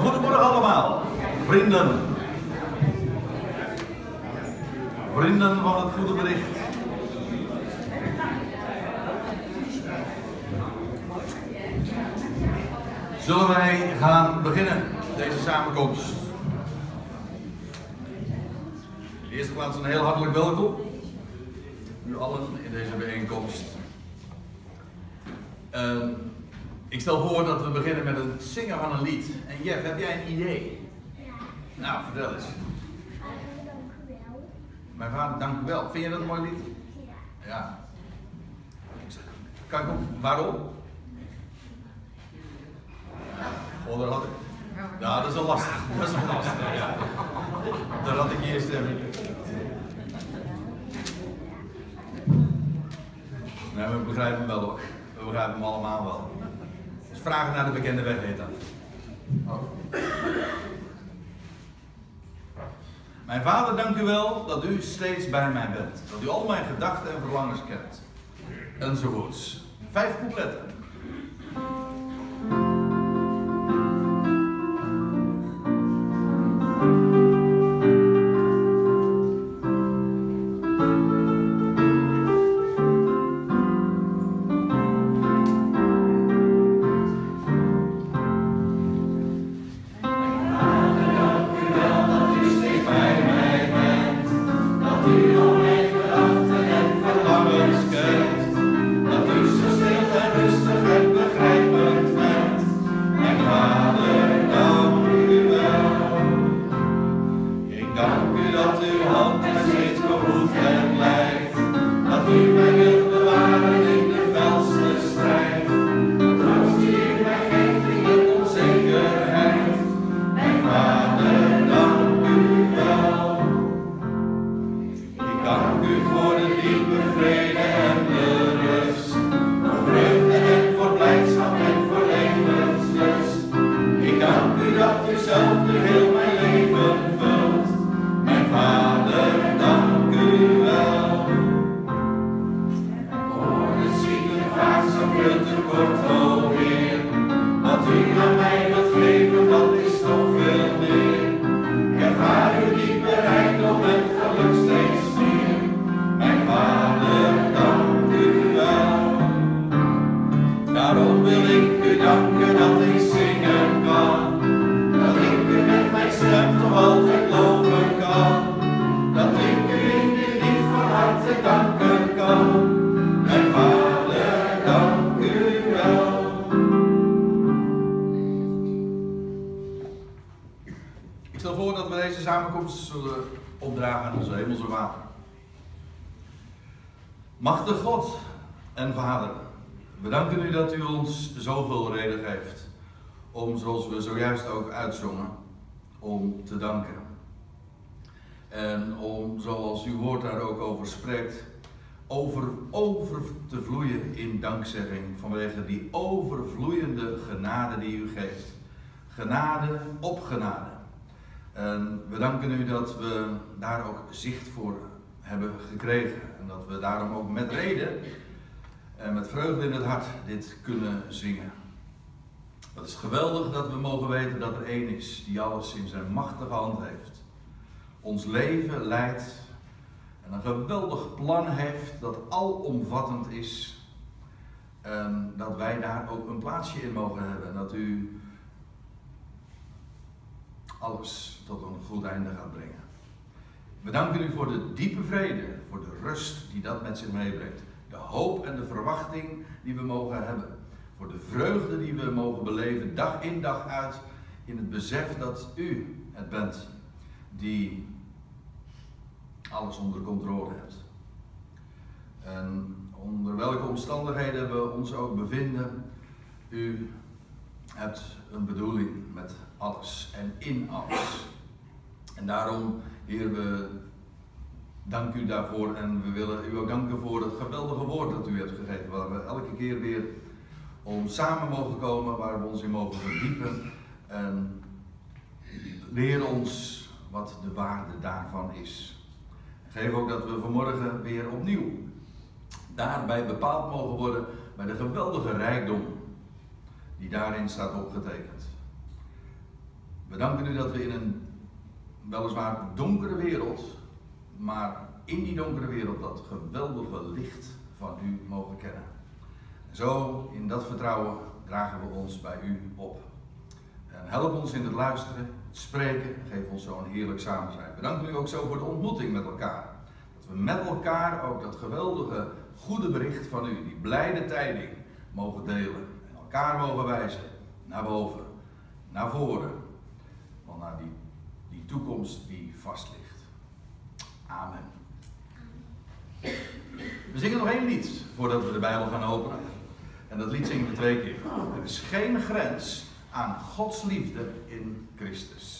Goedemorgen allemaal, vrienden. Vrienden van het goede bericht. Zullen wij gaan beginnen, deze samenkomst? In de eerste plaats een heel hartelijk welkom. U allen in deze bijeenkomst. Ik stel voor dat we beginnen met het zingen van een lied. En Jeff, heb jij een idee? Ja. Nou, vertel eens. Vader, dank u wel. Mijn vader, dank u wel. Vind je dat een mooi lied? Ja. Ja. Kijk op, waarom? Oh, daar had ik. Ja, dat is wel lastig. Dat is wel lastig. Ja. Daar had ik eerst even. Nee, we begrijpen hem wel hoor. We begrijpen hem allemaal wel. Dus vragen naar de bekende weg heet dat. Oh. Mijn vader, dank u wel dat u steeds bij mij bent. Dat u al mijn gedachten en verlangens kent. Enzovoorts. 5 coupletten. Machtig God en Vader, we danken u dat u ons zoveel reden geeft om, zoals we zojuist ook uitzongen, om te danken. En om, zoals uw woord daar ook over spreekt, over te vloeien in dankzegging vanwege die overvloeiende genade die u geeft. Genade op genade. En we danken u dat we daar ook zicht voor hebben gekregen. En dat we daarom ook met reden en met vreugde in het hart dit kunnen zingen. Het is geweldig dat we mogen weten dat er één is die alles in zijn machtige hand heeft. Ons leven leidt en een geweldig plan heeft dat alomvattend is. En dat wij daar ook een plaatsje in mogen hebben. En dat u alles tot een goed einde gaat brengen. We danken u voor de diepe vrede, voor de rust die dat met zich meebrengt. De hoop en de verwachting die we mogen hebben. Voor de vreugde die we mogen beleven, dag in dag uit, in het besef dat u het bent die alles onder controle hebt. En onder welke omstandigheden we ons ook bevinden, u hebt een bedoeling met alles en in alles. En daarom, Heer, we danken u daarvoor en we willen u ook danken voor het geweldige woord dat u hebt gegeven, waar we elke keer weer om samen mogen komen, waar we ons in mogen verdiepen en leer ons wat de waarde daarvan is. Geef ook dat we vanmorgen weer opnieuw daarbij bepaald mogen worden bij de geweldige rijkdom die daarin staat opgetekend. We danken u dat we in een weliswaar donkere wereld, maar in die donkere wereld dat geweldige licht van u mogen kennen. En zo, in dat vertrouwen, dragen we ons bij u op. En help ons in het luisteren, het spreken, geef ons zo'n heerlijk samen zijn. We danken u ook zo voor de ontmoeting met elkaar. Dat we met elkaar ook dat geweldige, goede bericht van u, die blijde tijding, mogen delen. En elkaar mogen wijzen, naar boven, naar voren. Want naar die toekomst die vast ligt. Amen. We zingen nog één lied voordat we de Bijbel gaan openen. En dat lied zingen we 2 keer. Er is geen grens aan Gods liefde in Christus.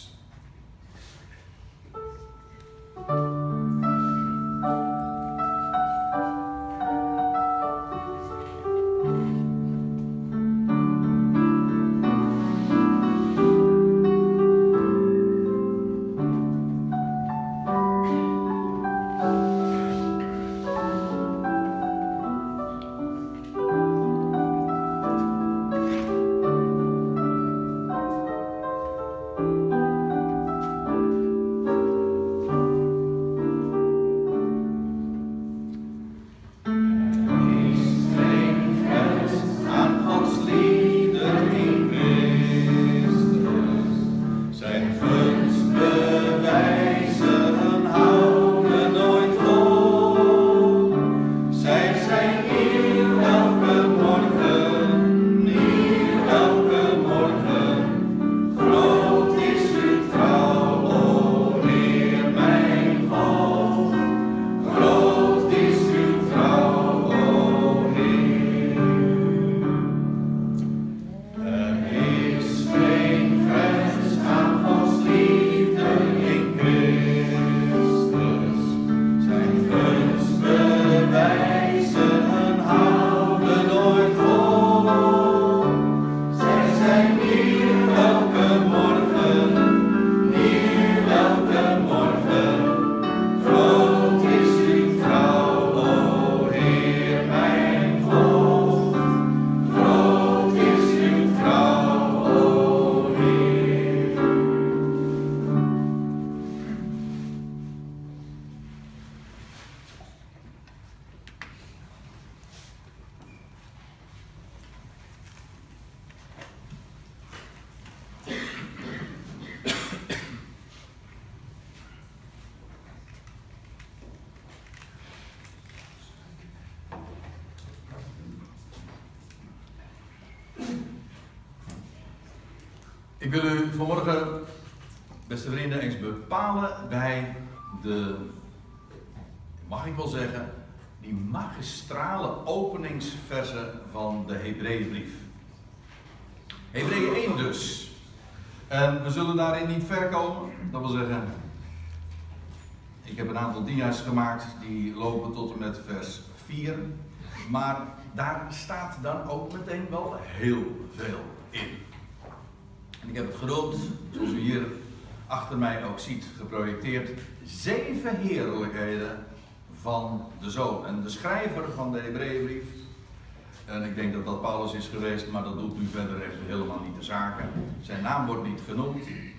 Ik wil u vanmorgen, beste vrienden, eens bepalen bij de, mag ik wel zeggen, die magistrale openingsversen van de Hebreeënbrief. Hebreeën 1 dus. En we zullen daarin niet ver komen. Dat wil zeggen, ik heb een aantal dia's gemaakt die lopen tot en met vers 4. Maar daar staat dan ook meteen wel heel veel in. En ik heb het genoemd, zoals u hier achter mij ook ziet geprojecteerd, 7 heerlijkheden van de Zoon. En de schrijver van de Hebreeënbrief, en ik denk dat dat Paulus is geweest, maar dat doet nu verder echt helemaal niet de zaken. Zijn naam wordt niet genoemd,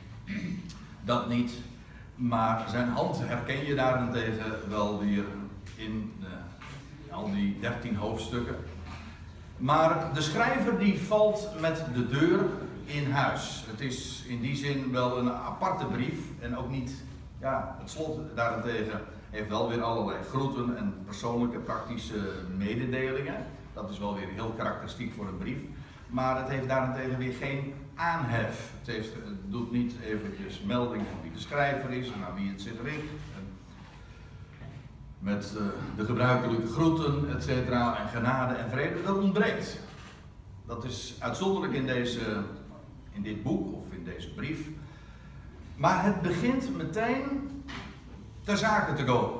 dat niet, maar zijn hand herken je daarentegen wel weer in al die 13 hoofdstukken. Maar de schrijver die valt met de deur in huis. Het is in die zin wel een aparte brief en ook niet, ja, het slot daarentegen heeft wel weer allerlei groeten en persoonlijke praktische mededelingen. Dat is wel weer heel karakteristiek voor een brief. Maar het heeft daarentegen weer geen aanhef. Het doet niet eventjes melding van wie de schrijver is en aan wie het zich richt. Met de gebruikelijke groeten, et cetera, en genade en vrede, dat ontbreekt. Dat is uitzonderlijk in dit boek of in deze brief. Maar het begint meteen ter zake te komen.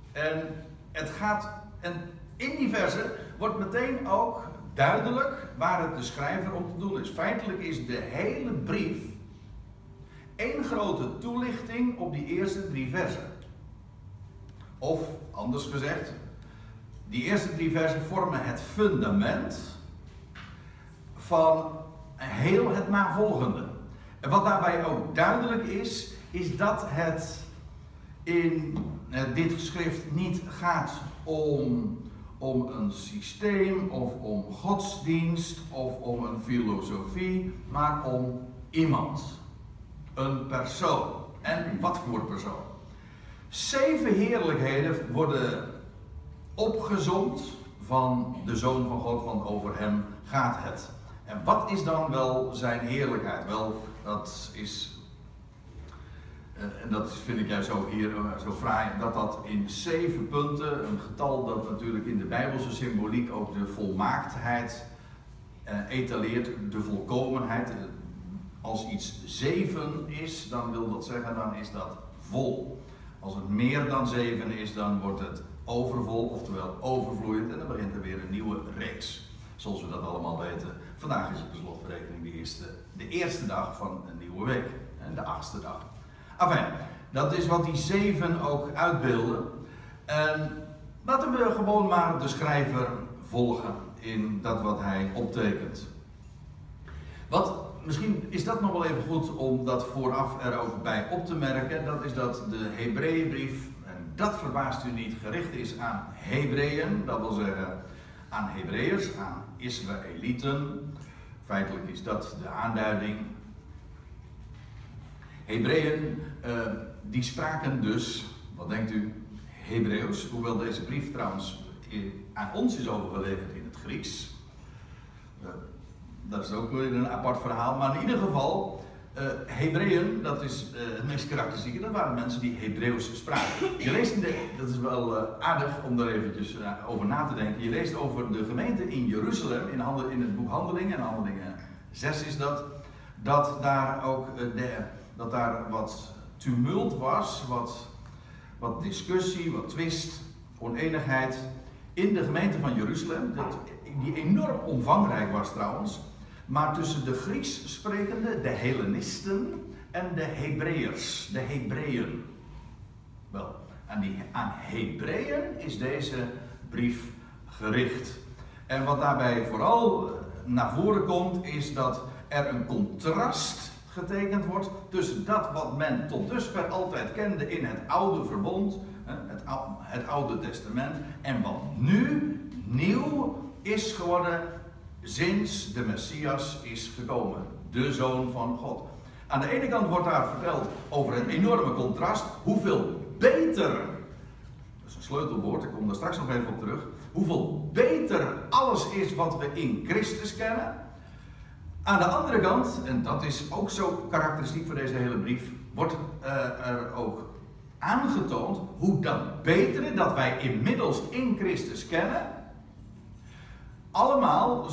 En in die versen wordt meteen ook duidelijk waar het de schrijver om te doen is. Feitelijk is de hele brief één grote toelichting op die eerste 3 versen. Of, anders gezegd, die eerste 3 versen vormen het fundament van heel het navolgende. En wat daarbij ook duidelijk is dat het in dit geschrift niet gaat om een systeem of om godsdienst of om een filosofie, maar om iemand. Een persoon. En wat voor persoon? 7 heerlijkheden worden opgezomd van de Zoon van God, want over hem gaat het. En wat is dan wel zijn heerlijkheid? Wel, dat is, en dat vind ik juist zo hier zo fraai, dat in 7 punten, een getal dat natuurlijk in de Bijbelse symboliek ook de volmaaktheid etaleert, de volkomenheid. Als iets 7 is, dan wil dat zeggen, dan is dat vol. Als het meer dan 7 is, dan wordt het overvol, oftewel overvloeiend, en dan begint er weer een nieuwe reeks. Zoals we dat allemaal weten. Vandaag is het per slotverrekening de eerste dag van een nieuwe week. En de 8e dag. Enfin, dat is wat die 7 ook uitbeelden. En laten we gewoon maar de schrijver volgen in dat wat hij optekent. Misschien is dat nog wel even goed om dat vooraf er ook bij op te merken. Dat is dat de Hebreeënbrief, en dat verbaast u niet, gericht is aan Hebreeën. Dat wil zeggen aan Hebreeërs, aan Israëlieten. Feitelijk is dat de aanduiding. Hebreeën, die spraken dus, wat denkt u, Hebreeuws. Hoewel deze brief trouwens aan ons is overgeleverd in het Grieks. Dat is ook weer een apart verhaal. Maar in ieder geval, Hebreeën, dat is het meest karakteristieke, dat waren mensen die Hebreeuws spraken. Je leest dat is wel aardig om daar eventjes over na te denken. Je leest over de gemeente in Jeruzalem, in het boek Handelingen, en Handelingen 6 is dat daar ook dat daar wat tumult was, wat discussie, wat twist, oneenigheid in de gemeente van Jeruzalem, die enorm omvangrijk was trouwens, maar tussen de Grieks sprekende, de Hellenisten en de Hebreeërs, de Hebreeën. Wel, aan Hebreeën is deze brief gericht. En wat daarbij vooral naar voren komt, is dat er een contrast getekend wordt tussen dat wat men tot dusver altijd kende in het oude verbond, het oude testament, en wat nu nieuw is geworden sinds de Messias is gekomen, de Zoon van God. Aan de ene kant wordt daar verteld over een enorme contrast, hoeveel beter, dat is een sleutelwoord, ik kom daar straks nog even op terug, hoeveel beter alles is wat we in Christus kennen. Aan de andere kant, en dat is ook zo karakteristiek voor deze hele brief, wordt er ook aangetoond hoe dat betere dat wij inmiddels in Christus kennen, allemaal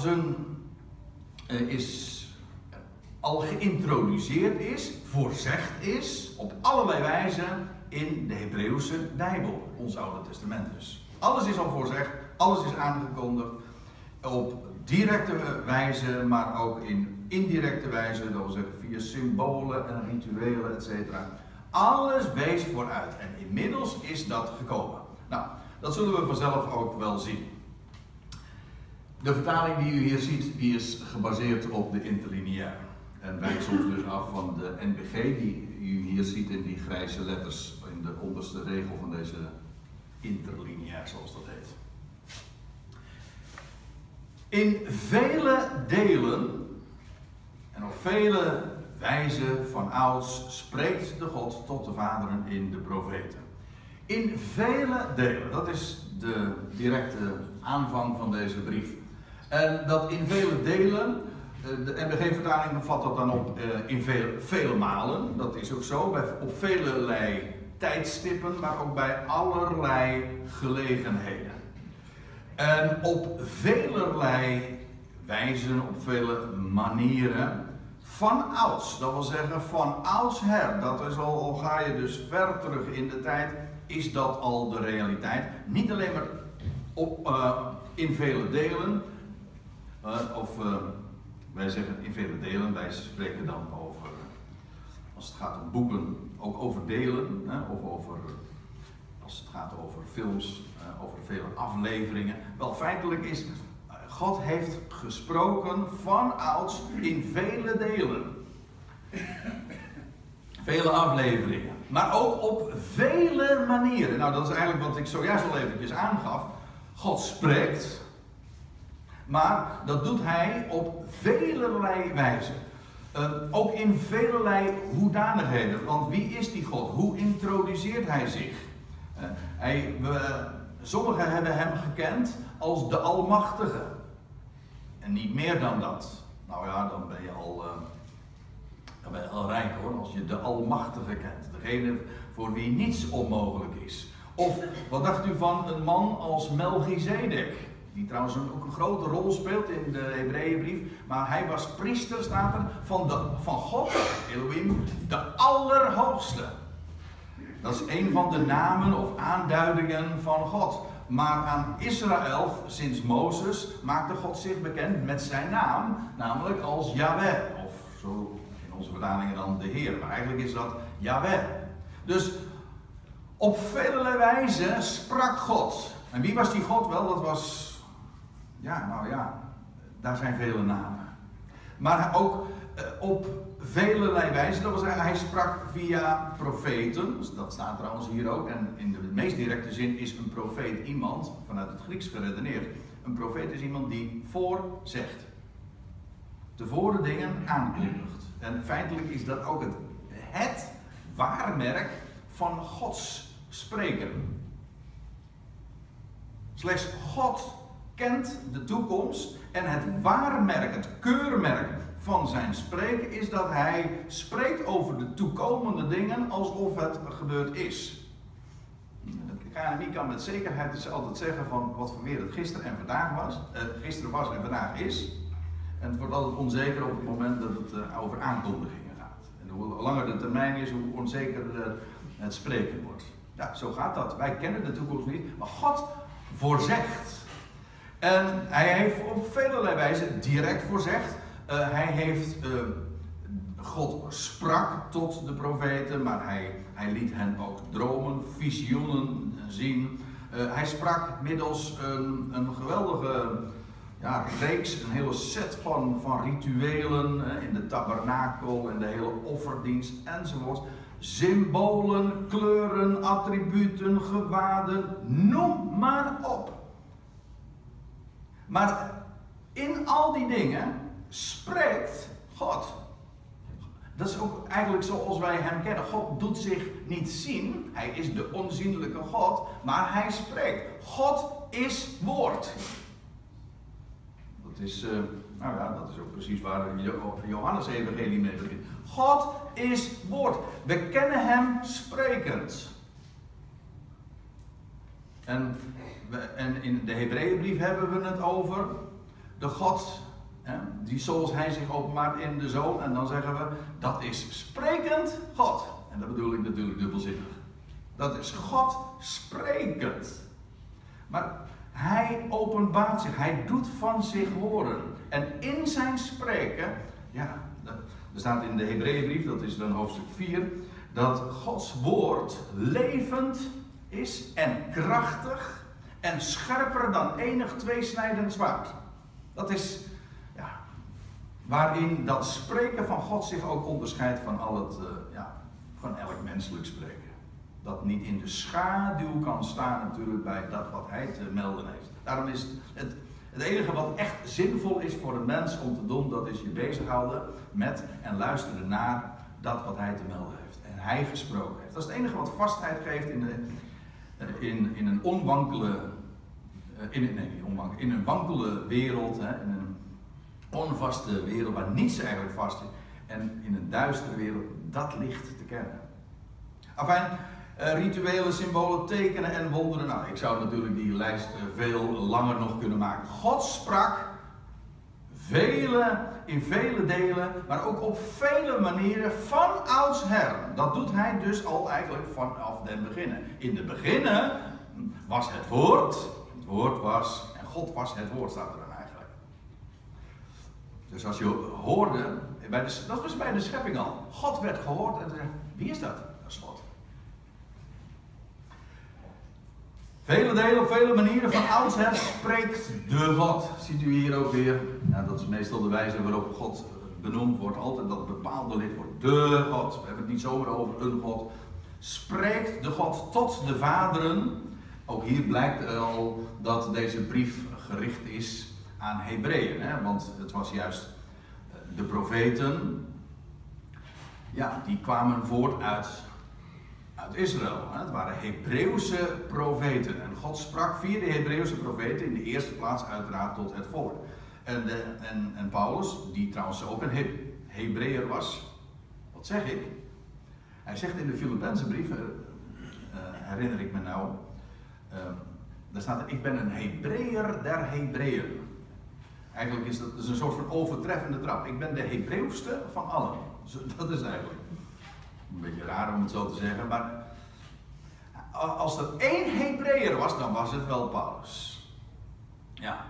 al geïntroduceerd is, voorzegd is, op allerlei wijzen in de Hebreeuwse Bijbel, ons Oude Testament dus. Alles is al voorzegd, alles is aangekondigd, op directe wijze, maar ook in indirecte wijze, dat wil zeggen via symbolen en rituelen, etc. Alles wees vooruit en inmiddels is dat gekomen. Nou, dat zullen we vanzelf ook wel zien. De vertaling die u hier ziet, die is gebaseerd op de interlineair. En wijkt soms dus af van de NBG, die u hier ziet in die grijze letters in de onderste regel van deze interlineair, zoals dat heet. In vele delen en op vele wijzen van ouds spreekt de God tot de vaderen in de profeten. In vele delen, dat is de directe aanvang van deze brief. En dat in vele delen, de NBG-vertaling vat dat dan op in vele malen, dat is ook zo, op velelei tijdstippen, maar ook bij allerlei gelegenheden. En op velerlei wijzen, op vele manieren, van ouds, dat wil zeggen van oudsher, dat is al ga je dus ver terug in de tijd, is dat al de realiteit. Niet alleen maar in vele delen, wij zeggen in vele delen, wij spreken dan over, als het gaat om boeken, ook over delen, of over, als het gaat over films, over vele afleveringen. Wel, feitelijk is, God heeft gesproken van ouds in vele delen. Vele afleveringen. Maar ook op vele manieren. Nou, dat is eigenlijk wat ik zojuist al eventjes aangaf. God spreekt. Maar dat doet hij op velelei wijze. Ook in velelei hoedanigheden. Want wie is die God? Hoe introduceert hij zich? Sommigen hebben hem gekend als de Almachtige. En niet meer dan dat. Nou ja, dan ben je al rijk hoor, als je de Almachtige kent. Degene voor wie niets onmogelijk is. Of, wat dacht u van een man als Melchizedek? Die trouwens ook een grote rol speelt in de Hebreeënbrief. Maar hij was priester, staat er, van God, Elohim, de Allerhoogste. Dat is een van de namen of aanduidingen van God. Maar aan Israël, sinds Mozes, maakte God zich bekend met zijn naam. Namelijk als Yahweh. Of zo in onze vertalingen dan de Heer. Maar eigenlijk is dat Yahweh. Dus op vele wijzen sprak God. En wie was die God? Wel, dat was... daar zijn vele namen. Maar ook op velelei wijze, dat was hij sprak via profeten. Dat staat trouwens hier ook. En in de meest directe zin is een profeet iemand, vanuit het Grieks geredeneerd. Een profeet is iemand die voorzegt. Tevoren dingen aankondigt. En feitelijk is dat ook het waarmerk van Gods spreken. Slechts God kent de toekomst en het waarmerk, het keurmerk van zijn spreken is dat hij spreekt over de toekomende dingen alsof het gebeurd is. De KNMI kan met zekerheid dus altijd zeggen van wat voor weer het gisteren en vandaag was. Gisteren was en vandaag is. En het wordt altijd onzeker op het moment dat het over aankondigingen gaat. En hoe langer de termijn is, hoe onzekerder het spreken wordt. Ja, zo gaat dat. Wij kennen de toekomst niet, maar God voorzegt. En hij heeft op vele wijze direct voorzegd. God sprak tot de profeten, maar hij liet hen ook dromen, visioenen zien. Hij sprak middels een geweldige reeks, een hele set van rituelen in de tabernakel en de hele offerdienst enzovoort. Symbolen, kleuren, attributen, gewaden, noem maar op. Maar in al die dingen spreekt God. Dat is ook eigenlijk zoals wij hem kennen. God doet zich niet zien. Hij is de onzienlijke God. Maar hij spreekt. God is woord. Dat is ook precies waar Johannes evangelie mee begint. God is woord. We kennen hem sprekend. En in de Hebreeënbrief hebben we het over de God, die zoals hij zich openbaart in de Zoon. En dan zeggen we, dat is sprekend God. En dat bedoel ik natuurlijk dubbelzinnig. Dat is God sprekend. Maar hij openbaart zich, hij doet van zich horen. En in zijn spreken, er staat in de Hebreeënbrief, dat is dan hoofdstuk 4, dat Gods woord levend is en krachtig en scherper dan enig tweesnijdend zwaard. Dat is waarin dat spreken van God zich ook onderscheidt van van elk menselijk spreken. Dat niet in de schaduw kan staan natuurlijk bij dat wat hij te melden heeft. Daarom is het enige wat echt zinvol is voor een mens om te doen, dat is je bezighouden met en luisteren naar dat wat hij te melden heeft. En hij gesproken heeft. Dat is het enige wat vastheid geeft in een onwankele, in een wankele wereld, in een onvaste wereld waar niets eigenlijk vast is. En in een duistere wereld dat licht te kennen. Afijn, rituelen, symbolen, tekenen en wonderen. Nou, ik zou natuurlijk die lijst veel langer nog kunnen maken. God sprak in vele delen, maar ook op vele manieren van oudsher. Dat doet hij dus al eigenlijk vanaf den beginnen. In de beginnen was het woord was, en God was het woord, staat er dan eigenlijk. Dus als je hoorde, dat was bij de schepping al. God werd gehoord en zei, wie is dat? Dat is God. Vele delen, op vele manieren van oudsher spreekt de God. Ziet u hier ook weer. Nou, dat is meestal de wijze waarop God benoemd wordt, altijd dat bepaalde lid wordt de God. We hebben het niet zomaar over een God. Spreekt de God tot de vaderen. Ook hier blijkt al dat deze brief gericht is aan Hebreeën. Hè? Want het was juist de profeten. Ja, die kwamen voort uit Israël. Hè? Het waren Hebreeuwse profeten. En God sprak via de Hebreeuwse profeten in de eerste plaats uiteraard tot het volk. En Paulus, die trouwens ook een Hebreeër was. Wat zeg ik? Hij zegt in de Filippense brief, herinner ik me nou, daar staat er, ik ben een Hebreeër der Hebreeën. Eigenlijk is dat dus een soort van overtreffende trap. Ik ben de Hebreeuwste van allen. Dat is eigenlijk een beetje raar om het zo te zeggen, maar als er één Hebreeër was, dan was het wel Paulus. Ja.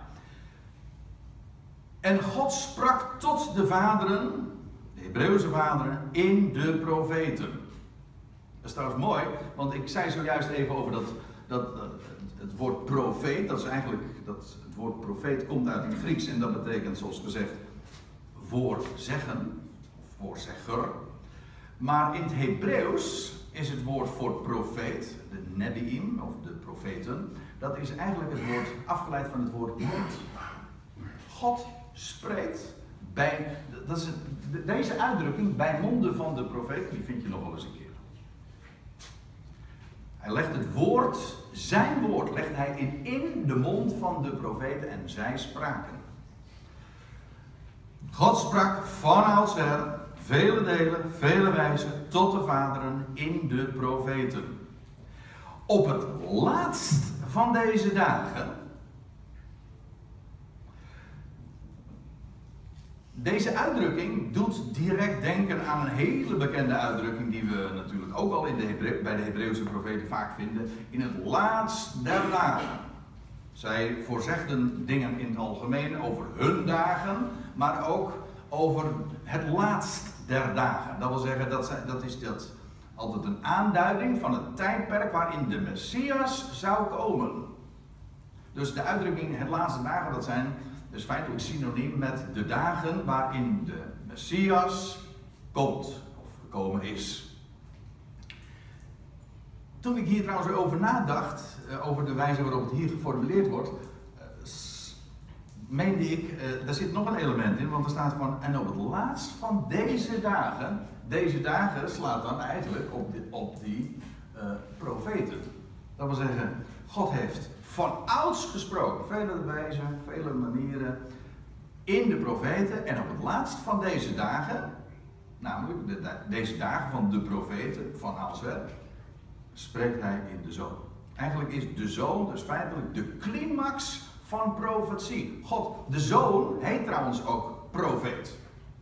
En God sprak tot de vaderen, de Hebreeuwse vaderen, in de profeten. Dat is trouwens mooi, want ik zei zojuist even over het woord profeet. Dat is eigenlijk, het woord profeet komt uit het Grieks en dat betekent zoals gezegd voorzeggen, of voorzegger. Maar in het Hebreeuws is het woord voor profeet, de nebiim, of de profeten, dat is eigenlijk het woord afgeleid van het woord mond. God spreekt bij, deze uitdrukking, bij monden van de profeet, die vind je nog wel eens een keer. Hij legt het woord, zijn woord, legt hij in de mond van de profeten en zij spraken. God sprak van oudsher, vele delen, vele wijzen, tot de vaderen in de profeten. Op het laatst van deze dagen. Deze uitdrukking doet direct denken aan een hele bekende uitdrukking die we natuurlijk ook al bij de Hebreeuwse profeten vaak vinden. In het laatst der dagen. Zij voorzegden dingen in het algemeen over hun dagen, maar ook over het laatst der dagen. Dat wil zeggen, dat is altijd een aanduiding van het tijdperk waarin de Messias zou komen. Dus de uitdrukking het laatste dagen, dat zijn dus feitelijk synoniem met de dagen waarin de Messias komt, of gekomen is. Toen ik hier trouwens over nadacht, over de wijze waarop het hier geformuleerd wordt, meende ik, daar zit nog een element in, want er staat van, en op het laatst van deze dagen slaat dan eigenlijk op die profeten. Dat wil zeggen, God heeft van ouds gesproken, vele wijzen, vele manieren, in de profeten, en op het laatst van deze dagen, namelijk deze dagen van de profeten, van oudsher, spreekt hij in de Zoon. Eigenlijk is de Zoon dus feitelijk de climax van profetie. God, de Zoon, heet trouwens ook profeet.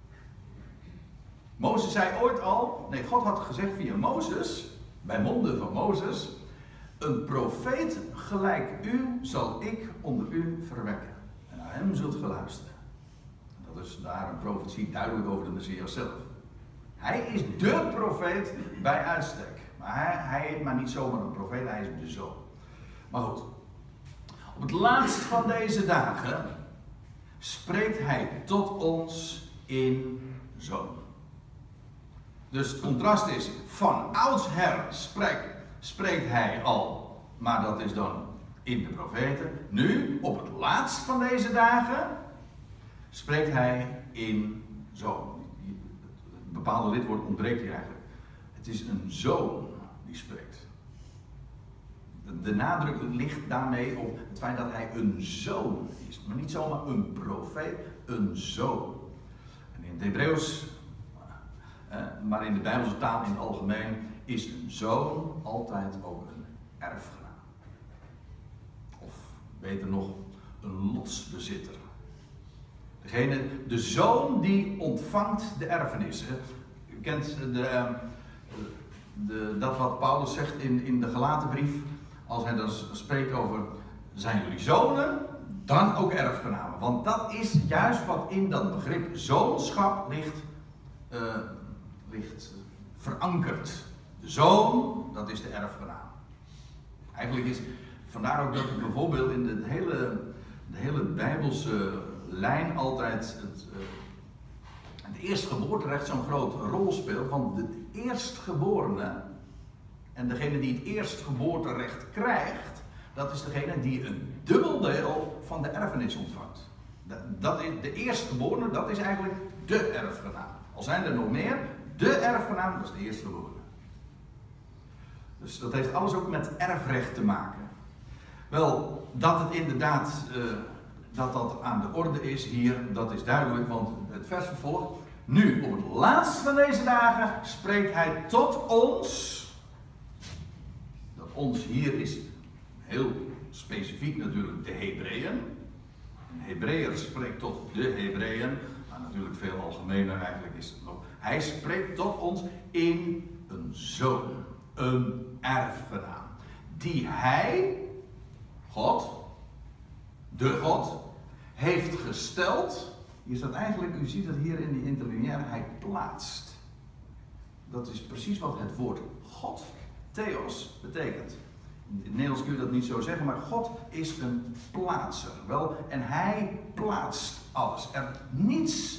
Mozes zei ooit al, God had gezegd via Mozes, bij monden van Mozes, een profeet gelijk u zal ik onder u verwekken. En naar hem zult ge luisteren. Dat is daar een profetie duidelijk over de Messias zelf. Hij is de profeet bij uitstek. Maar hij heet maar niet zomaar een profeet, hij is de Zoon. Maar goed. Op het laatst van deze dagen spreekt hij tot ons in Zoon. Dus het contrast is, van oudsher spreekt hij al, maar dat is dan in de profeten. Nu, op het laatst van deze dagen, spreekt hij in Zoon. Het bepaalde lidwoord ontbreekt hier eigenlijk. Het is een zoon die spreekt. De nadruk ligt daarmee op het feit dat hij een zoon is. Maar niet zomaar een profeet, een zoon. En in het Hebreeuws, maar in de Bijbelse taal in het algemeen, is een zoon altijd ook een erfgenaam. Of beter nog, een lotsbezitter. De zoon die ontvangt de erfenis. U kent dat wat Paulus zegt in de Galatenbrief. Als hij dan spreekt over, zijn jullie zonen, dan ook erfgenamen. Want dat is juist wat in dat begrip zoonschap ligt verankerd. De zoon, dat is de erfgenaam. Eigenlijk is, vandaar ook dat het bijvoorbeeld in de hele Bijbelse lijn altijd het eerstgeboorterecht zo'n grote rol speelt. Want de eerstgeborene, en degene die het eerstgeboorterecht krijgt, dat is degene die een dubbel deel van de erfenis ontvangt. Dat is de eerstgeborene, dat is eigenlijk de erfgenaam. Al zijn er nog meer, de erfgenaam, dat is de eerstgeborene. Dus dat heeft alles ook met erfrecht te maken. Wel, dat het inderdaad, dat aan de orde is hier, dat is duidelijk, want het vers vervolgt. Nu, op het laatst van deze dagen, spreekt hij tot ons. Dat ons hier is heel specifiek natuurlijk de Hebreeën. Een Hebreeër spreekt tot de Hebreeën, maar natuurlijk veel algemener eigenlijk is het nog. Hij spreekt tot ons in een zoon, een erfgenaam, die hij, God, de God, heeft gesteld. Hier staat eigenlijk, u ziet het hier in die interlineaire, hij plaatst. Dat is precies wat het woord God, Theos, betekent. In het Nederlands kun je dat niet zo zeggen, maar God is een plaatser. Wel, en hij plaatst alles. Er niets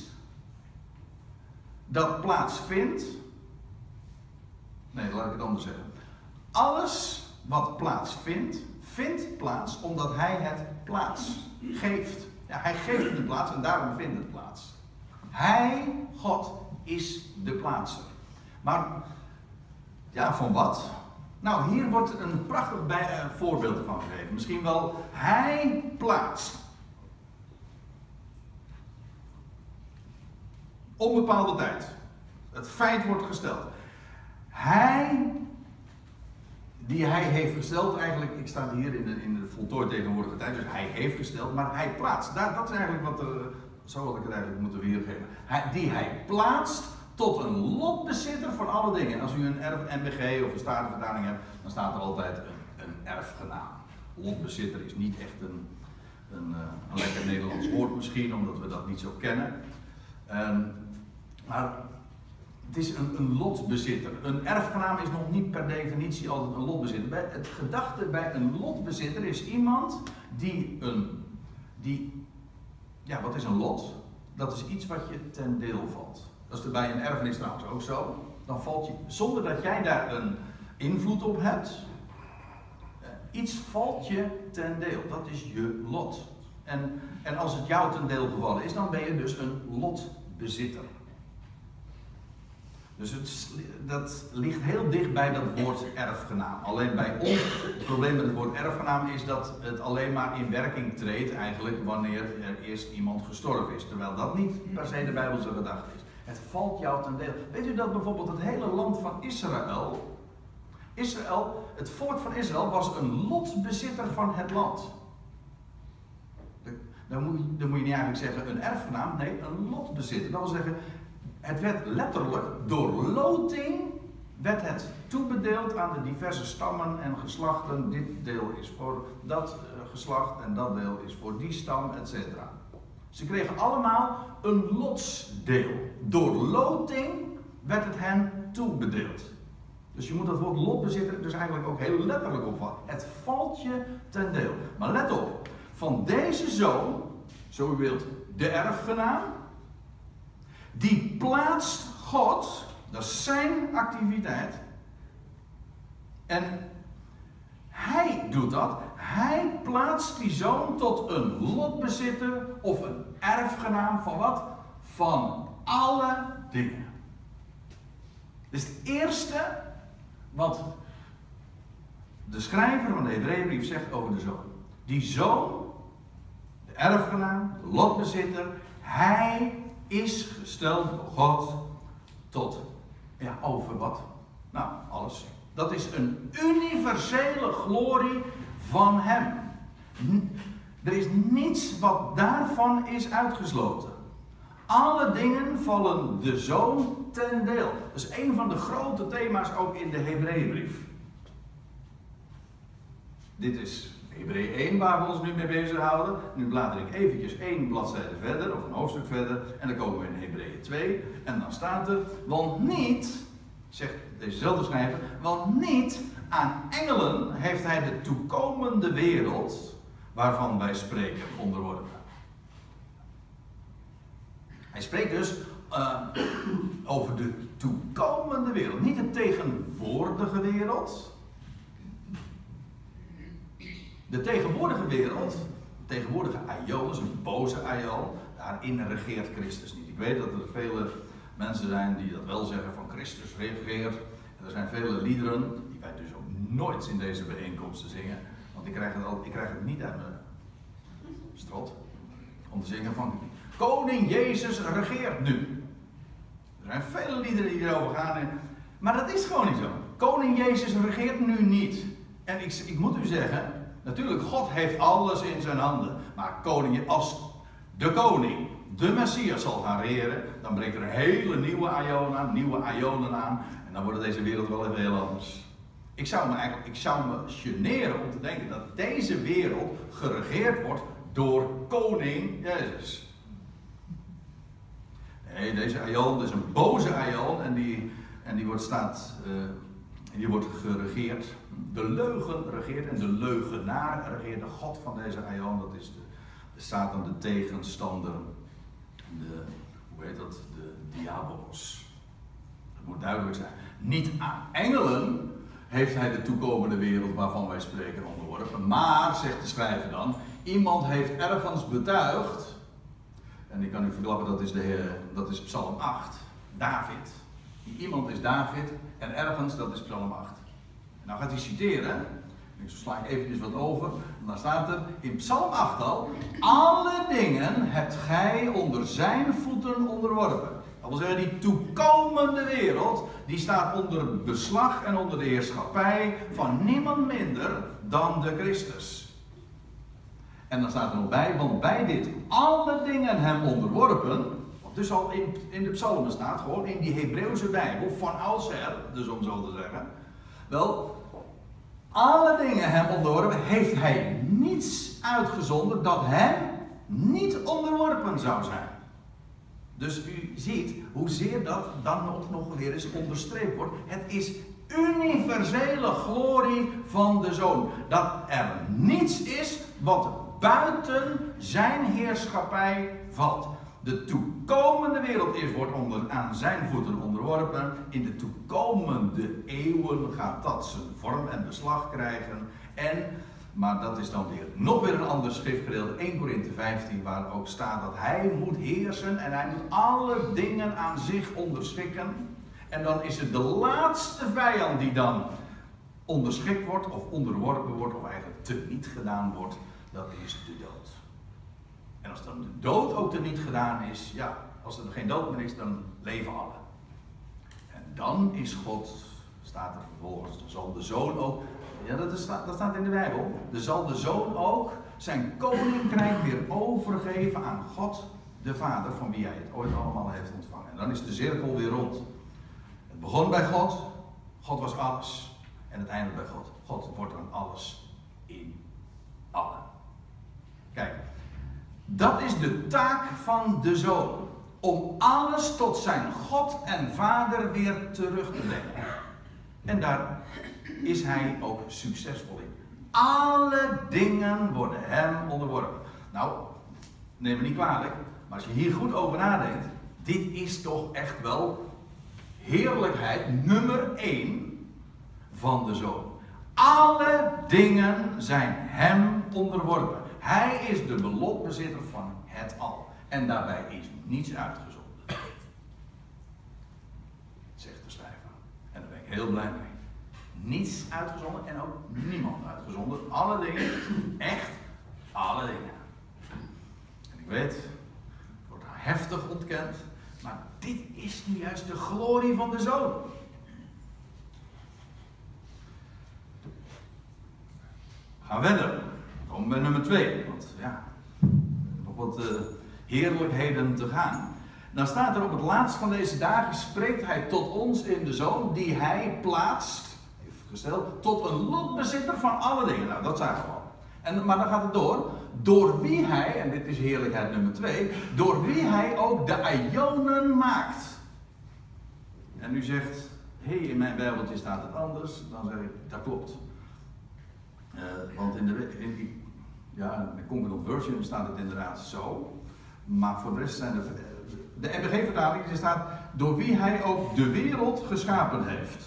dat plaatsvindt. Nee, laat ik het anders zeggen. Alles wat plaatsvindt, vindt plaats omdat hij het plaats geeft. Ja, hij geeft het de plaats en daarom vindt het plaats. Hij, God, is de plaatser. Maar, ja, van wat? Nou, hier wordt een prachtig voorbeeld van gegeven. Misschien wel, hij plaatst. Onbepaalde tijd. Het feit wordt gesteld. Hij, die hij heeft gesteld, eigenlijk, ik sta hier in de voltooid tegenwoordige tijd, dus hij heeft gesteld, maar hij plaatst. Dat is eigenlijk wat zo had ik het eigenlijk moeten weergeven. Die hij plaatst tot een lotbezitter van alle dingen. Als u een NBG of een Statenvertaling hebt, dan staat er altijd een erfgenaam. Lotbezitter is niet echt een lekker Nederlands woord misschien, omdat we dat niet zo kennen. Maar het is een lotbezitter. Een erfgenaam is nog niet per definitie altijd een lotbezitter. Het gedachte bij een lotbezitter is iemand ja, wat is een lot? Dat is iets wat je ten deel valt. Dat is er bij een erfenis trouwens ook zo. Dan valt je, zonder dat jij daar een invloed op hebt, iets valt je ten deel. Dat is je lot. En als het jou ten deel gevallen is, dan ben je dus een lotbezitter. Dus dat ligt heel dicht bij dat woord erfgenaam. Alleen bij ons, het probleem met het woord erfgenaam is dat het alleen maar in werking treedt eigenlijk wanneer er eerst iemand gestorven is. Terwijl dat niet per se de Bijbelse gedachte is. Het valt jou ten deel. Weet u dat bijvoorbeeld het hele land van Israël, het volk van Israël was een lotbezitter van het land. Dan moet je niet eigenlijk zeggen een erfgenaam, nee, een lotbezitter. Dat wil zeggen, het werd letterlijk door loting werd het toebedeeld aan de diverse stammen en geslachten. Dit deel is voor dat geslacht en dat deel is voor die stam, etc. Ze kregen allemaal een lotsdeel. Door loting werd het hen toebedeeld. Dus je moet dat woord lotbezitter dus eigenlijk ook heel letterlijk opvatten. Het valt je ten deel. Maar let op, van deze zoon, zo u wilt, de erfgenaam, die plaatst God, dat is zijn activiteit. En hij doet dat. Hij plaatst die zoon tot een lotbezitter of een erfgenaam van wat? Van alle dingen. Dus het eerste wat de schrijver van de Hebreeënbrief zegt over de zoon. Die zoon, de erfgenaam, de lotbezitter, hij is gesteld door God tot, ja, over wat? Nou, alles. Dat is een universele glorie van hem. Er is niets wat daarvan is uitgesloten. Alle dingen vallen de zoon ten deel. Dat is een van de grote thema's ook in de Hebreeënbrief. Dit is Hebreeën 1 waar we ons nu mee bezighouden. Nu blader ik eventjes 1 bladzijde verder, of een hoofdstuk verder, en dan komen we in Hebreeën 2. En dan staat er, want niet, zegt dezezelfde schrijver, want niet aan engelen heeft hij de toekomende wereld, waarvan wij spreken, onderworpen. Hij spreekt dus over de toekomende wereld. Niet de tegenwoordige wereld. De tegenwoordige wereld, de tegenwoordige aion, is een boze aion. Daarin regeert Christus niet. Ik weet dat er vele mensen zijn die dat wel zeggen van Christus regeert. En er zijn vele liederen die wij dus ook nooit in deze bijeenkomsten zingen. Want ik krijg het niet uit mijn strot om te zingen van Koning Jezus regeert nu. Er zijn vele liederen die erover gaan. Maar dat is gewoon niet zo. Koning Jezus regeert nu niet. En ik moet u zeggen, natuurlijk, God heeft alles in zijn handen. Maar als de koning, de Messias zal gaan regeren, dan breekt er een hele nieuwe aionen aan. En dan wordt deze wereld wel even heel anders. Ik zou me generen om te denken dat deze wereld geregeerd wordt door koning Jezus. Nee, deze aion is een boze aion en die wordt geregeerd. De leugen regeert en de leugenaar regeert. De god van deze aion, dat is de Satan, de tegenstander. De diabolos. Dat moet duidelijk zijn. Niet aan engelen heeft hij de toekomende wereld waarvan wij spreken onderworpen. Maar, zegt de schrijver dan, iemand heeft ergens betuigd. En ik kan u verklappen, dat is Psalm 8. David. Die iemand is David en ergens, dat is Psalm 8. En nou gaat hij citeren. Ik sla ik eventjes wat over. En dan staat er in Psalm 8 al. Alle dingen hebt gij onder zijn voeten onderworpen. Dat wil zeggen, die toekomende wereld, die staat onder beslag en onder de heerschappij van niemand minder dan de Christus. En dan staat er nog bij, want bij dit alle dingen hem onderworpen, wat dus al in de psalmen staat, gewoon in die Hebreeuwse Bijbel, van oudsher, dus om zo te zeggen. Wel, alle dingen hem onderworpen, heeft hij niets uitgezonden dat hem niet onderworpen zou zijn. Dus u ziet hoezeer dat dan nog weer eens onderstreept wordt. Het is universele glorie van de Zoon. Dat er niets is wat buiten zijn heerschappij valt. De toekomende wereld wordt aan zijn voeten onderworpen. In de toekomende eeuwen gaat dat zijn vorm en beslag krijgen. Maar dat is dan nog weer een ander schriftgedeelte, 1 Korinthe 15, waar ook staat dat hij moet heersen en hij moet alle dingen aan zich onderschikken. En dan is het de laatste vijand die dan onderschikt wordt of onderworpen wordt of eigenlijk teniet gedaan wordt, dat is de dood. En als dan de dood ook teniet gedaan is, ja, als er geen dood meer is, dan leven alle. En dan is God, staat er vervolgens, dan zal de Zoon ook, ja, dat staat in de Bijbel, dan zal de Zoon ook zijn koninkrijk weer overgeven aan God de Vader, van wie hij het ooit allemaal heeft ontvangen. En dan is de cirkel weer rond. Het begon bij God, God was alles. En het eindigt bij God. God wordt dan alles in allen. Kijk, dat is de taak van de Zoon. Om alles tot zijn God en Vader weer terug te brengen. En daar is hij ook succesvol in. Alle dingen worden hem onderworpen. Nou, neem me niet kwalijk, maar als je hier goed over nadenkt, dit is toch echt wel heerlijkheid nummer 1 van de Zoon. Alle dingen zijn hem onderworpen. Hij is de belotbezitter van het al. En daarbij is niets uitgezonden. Zegt de schrijver. En daar ben ik heel blij mee. Niets uitgezonden en ook niemand uitgezonden. Alle dingen, echt alle dingen. En ik weet, het wordt heftig ontkend, maar dit is nu juist de glorie van de Zoon. Gaan we verder. We komen bij nummer 2, want ja, nog wat heerlijkheden te gaan. Dan staat er op het laatst van deze dagen, spreekt hij tot ons in de Zoon, die hij plaatst, gesteld, tot een lotbezitter van alle dingen. Nou, dat zagen we al. Maar dan gaat het door wie hij, en dit is heerlijkheid nummer 2, door wie hij ook de aionen maakt. En u zegt, hé, in mijn Bijbeltje staat het anders. Dan zeg ik, dat klopt. Want in de Concordant Version staat het inderdaad zo. Maar voor de rest zijn er de NBG-vertaling staat, door wie hij ook de wereld geschapen heeft.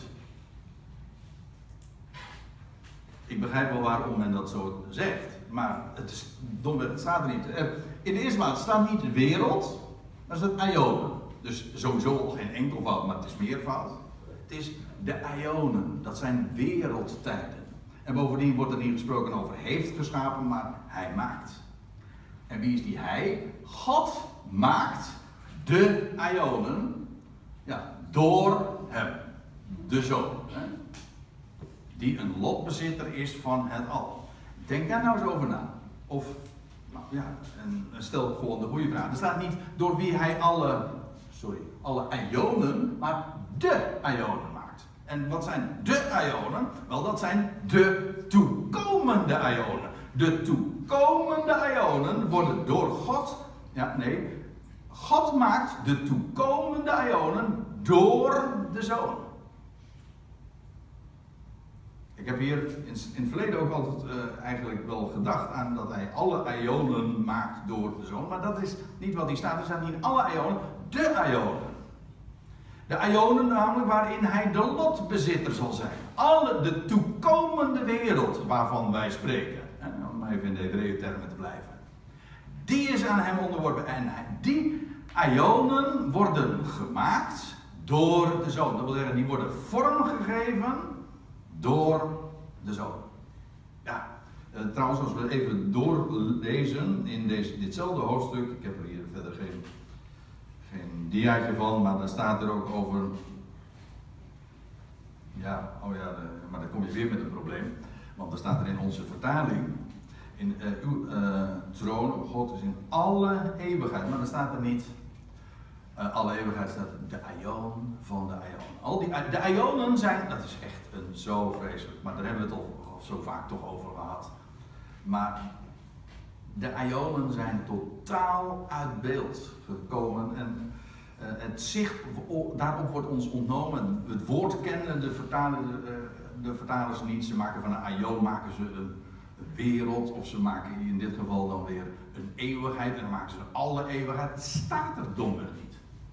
Ik begrijp wel waarom men dat zo zegt, maar het is domweg, het staat er niet. In de eerste plaats staat niet de wereld, maar het aionen. Dus sowieso geen enkelvoud, maar het is meervoud. Het is de aionen, dat zijn wereldtijden. En bovendien wordt er niet gesproken over heeft geschapen, maar hij maakt. En wie is die hij? God maakt de aionen, ja, door hem, de Zoon. Hè? Die een lotbezitter is van het al. Denk daar nou eens over na. Of, nou ja, en stel gewoon de goede vraag. Er staat niet door wie hij alle aionen, maar de aionen maakt. En wat zijn de aionen? Wel, dat zijn de toekomende aionen. De toekomende aionen worden door God, God maakt de toekomende aionen door de Zoon. Ik heb hier in het verleden ook altijd eigenlijk wel gedacht aan dat hij alle aionen maakt door de Zoon. Maar dat is niet wat hier staat. Er staat niet alle aionen, de aionen. De aionen namelijk waarin hij de lotbezitter zal zijn. De toekomende wereld waarvan wij spreken. Om even in de Hebreeën-termen te blijven. Die is aan hem onderworpen. En die aionen worden gemaakt door de Zoon. Dat wil zeggen, die worden vormgegeven door de Zoon. Ja, trouwens, als we even doorlezen in ditzelfde hoofdstuk. Ik heb er hier verder geen diaatje van, maar daar staat er ook over. Ja, maar dan kom je weer met een probleem. Want dan staat er in onze vertaling. In uw troon, o God, is in alle eeuwigheid. Maar dan staat er niet. Alle eeuwigheid staat de aion van de aion. De aionen zijn, dat is echt zo vreselijk. Maar daar hebben we het al zo vaak toch over gehad. Maar de aionen zijn totaal uit beeld gekomen. En het zicht daarop wordt ons ontnomen. Het woord kennen de vertalers niet. Ze maken van een aion maken ze een wereld. Of ze maken in dit geval dan weer een eeuwigheid. En dan maken ze alle eeuwigheid. Het staat er domweg niet.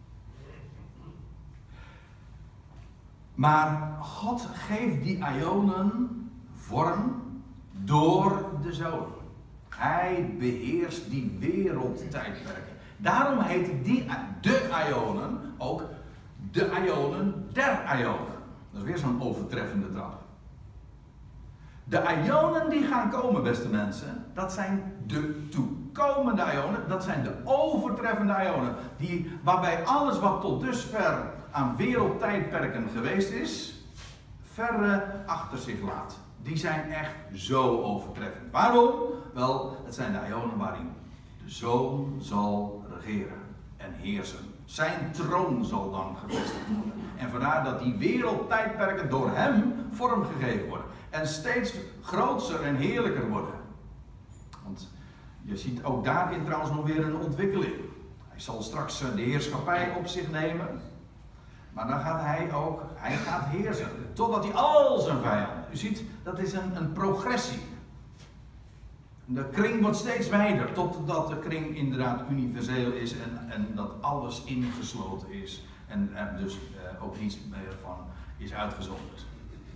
Maar God geeft die aionen vorm door de Zoon. Hij beheerst die wereldtijdperken. Daarom heet de aionen ook de aionen der aionen. Dat is weer zo'n overtreffende trap. De aionen die gaan komen, beste mensen, dat zijn de toekomende aionen. Dat zijn de overtreffende aionen. Waarbij alles wat tot dusver aan wereldtijdperken geweest is, verre achter zich laat. Die zijn echt zo overtreffend. Waarom? Wel, het zijn de aionen waarin de Zoon zal regeren en heersen. Zijn troon zal dan gevestigd worden. En vandaar dat die wereldtijdperken door hem vormgegeven worden. En steeds groter en heerlijker worden. Want je ziet ook daarin trouwens nog weer een ontwikkeling. Hij zal straks de heerschappij op zich nemen. Maar dan gaat hij gaat heersen. Totdat hij al zijn vijanden. U ziet, dat is een progressie. De kring wordt steeds wijder. Totdat de kring inderdaad universeel is. En dat alles ingesloten is. En er dus ook niets meer van is uitgezonderd.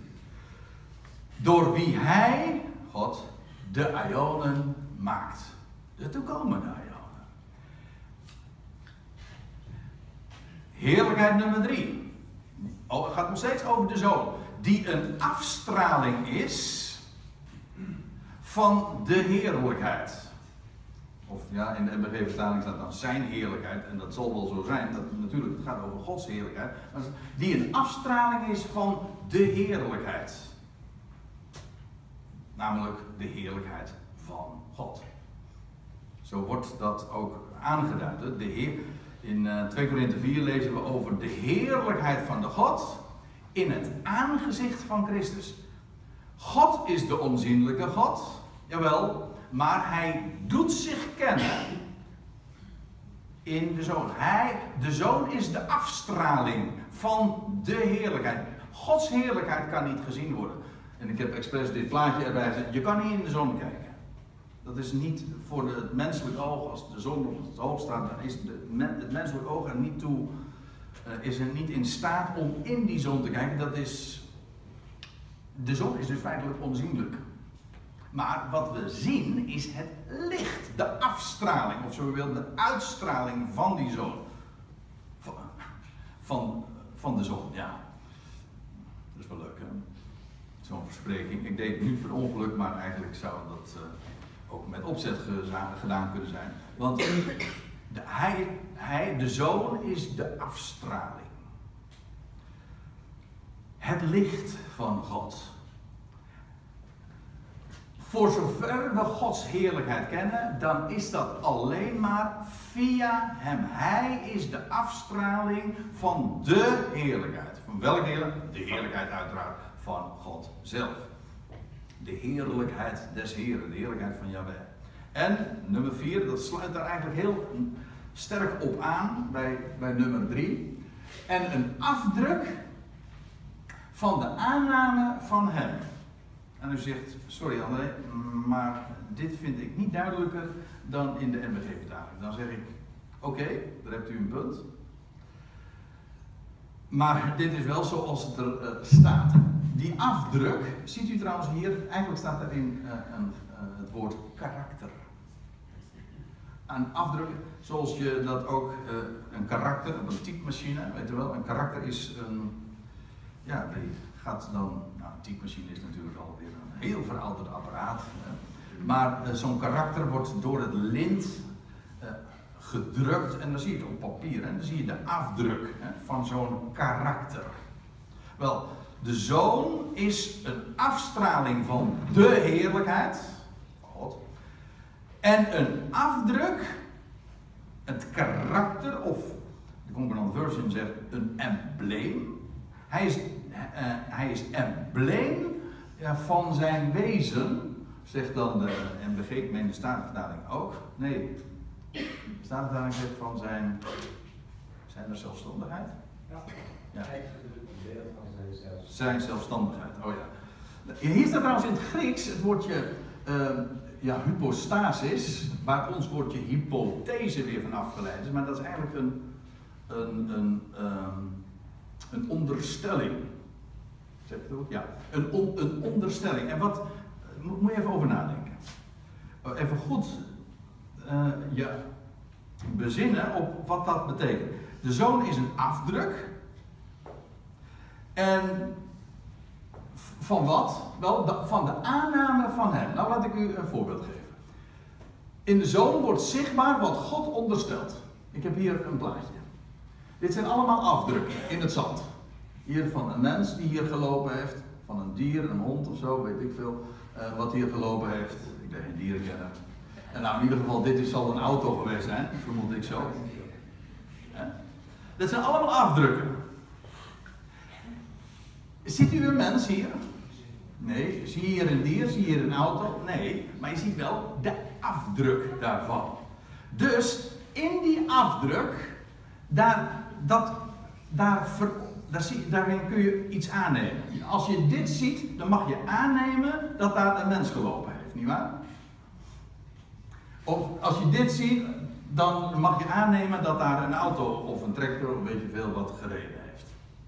Door wie hij, God, de aionen maakt. De toekomende aionen. Heerlijkheid nummer 3. Het gaat nog steeds over de Zoon. Die een afstraling is van de heerlijkheid. Of ja, in de NBG-vertaling staat dan zijn heerlijkheid. En dat zal wel zo zijn. Natuurlijk, het gaat over Gods heerlijkheid. Maar die een afstraling is van de heerlijkheid. Namelijk de heerlijkheid van God. Zo wordt dat ook aangeduid. De Heer, in 2 Korinthe 4 lezen we over de heerlijkheid van de God in het aangezicht van Christus. God is de onzienlijke God, jawel, maar hij doet zich kennen in de Zoon. De Zoon is de afstraling van de heerlijkheid. Gods heerlijkheid kan niet gezien worden. En ik heb expres dit plaatje erbij gezet. Je kan niet in de zon kijken. Dat is niet voor het menselijk oog, als de zon op het hoog staat, dan is het menselijk oog er niet toe, is er niet in staat om in die zon te kijken. De zon is dus feitelijk onzienlijk. Maar wat we zien is het licht, de afstraling, of zo je wilt, de uitstraling van die zon. Van de zon, ja. Dat is wel leuk, hè? Zo'n verspreking. Ik deed het nu per ongeluk, maar eigenlijk zou dat ook met opzet gedaan kunnen zijn. Want de zoon is de afstraling. Het licht van God. Voor zover we Gods heerlijkheid kennen, dan is dat alleen maar via hem. Hij is de afstraling van de heerlijkheid. Van welke heerlijkheid? De heerlijkheid uiteraard van God zelf. De heerlijkheid des Heren, de heerlijkheid van Yahweh. En nummer 4, dat sluit daar eigenlijk heel sterk op aan bij nummer 3. En een afdruk van de aanname van hem. En u zegt, sorry André, maar dit vind ik niet duidelijker dan in de NBG-vertaling. Dan zeg ik, oké, daar hebt u een punt. Maar dit is wel zoals het er staat. Die afdruk, ziet u trouwens hier, eigenlijk staat erin het woord karakter. Een afdruk, zoals je dat ook, een karakter, op een typemachine, weet je wel, een karakter is een, ja, die gaat dan, nou, een typemachine is natuurlijk alweer een heel verouderd apparaat. Maar zo'n karakter wordt door het lint gedrukt en dan zie je het op papier. En dan zie je de afdruk van zo'n karakter. Wel, de zoon is een afstraling van de heerlijkheid van God. En een afdruk, het karakter, of de Concordant Version zegt een embleem. Hij is embleem van zijn wezen, zegt dan de NBG, ik meen de Statenvertaling ook. Nee, de Statenvertaling zegt van zijn zelfstandigheid. Ja. Zijn zelfstandigheid, oh ja. Hier staat trouwens in het Grieks het woordje hypostasis, waar ons woordje hypothese weer van afgeleid is, maar dat is eigenlijk een onderstelling. Zeg ik het ook? Ja, een onderstelling. En wat, moet je even over nadenken. Even goed je bezinnen op wat dat betekent. De zoon is een afdruk. En van wat? Wel, van de aanname van hem. Nou, laat ik u een voorbeeld geven. In de zoon wordt zichtbaar wat God onderstelt. Ik heb hier een plaatje. Dit zijn allemaal afdrukken in het zand. Hier van een mens die hier gelopen heeft. Van een dier, een hond of zo, weet ik veel. Wat hier gelopen heeft. Ik ben geen dierenkenner. En nou, in ieder geval, dit zal een auto geweest zijn. Vermoed ik zo. Dat zijn allemaal afdrukken. Ziet u een mens hier? Nee. Zie je hier een dier? Zie je hier een auto? Nee. Maar je ziet wel de afdruk daarvan. Dus in die afdruk, daarin kun je iets aannemen. Als je dit ziet, dan mag je aannemen dat daar een mens gelopen heeft, nietwaar? Of als je dit ziet, dan mag je aannemen dat daar een auto of een tractor of weet je veel wat gereden heeft.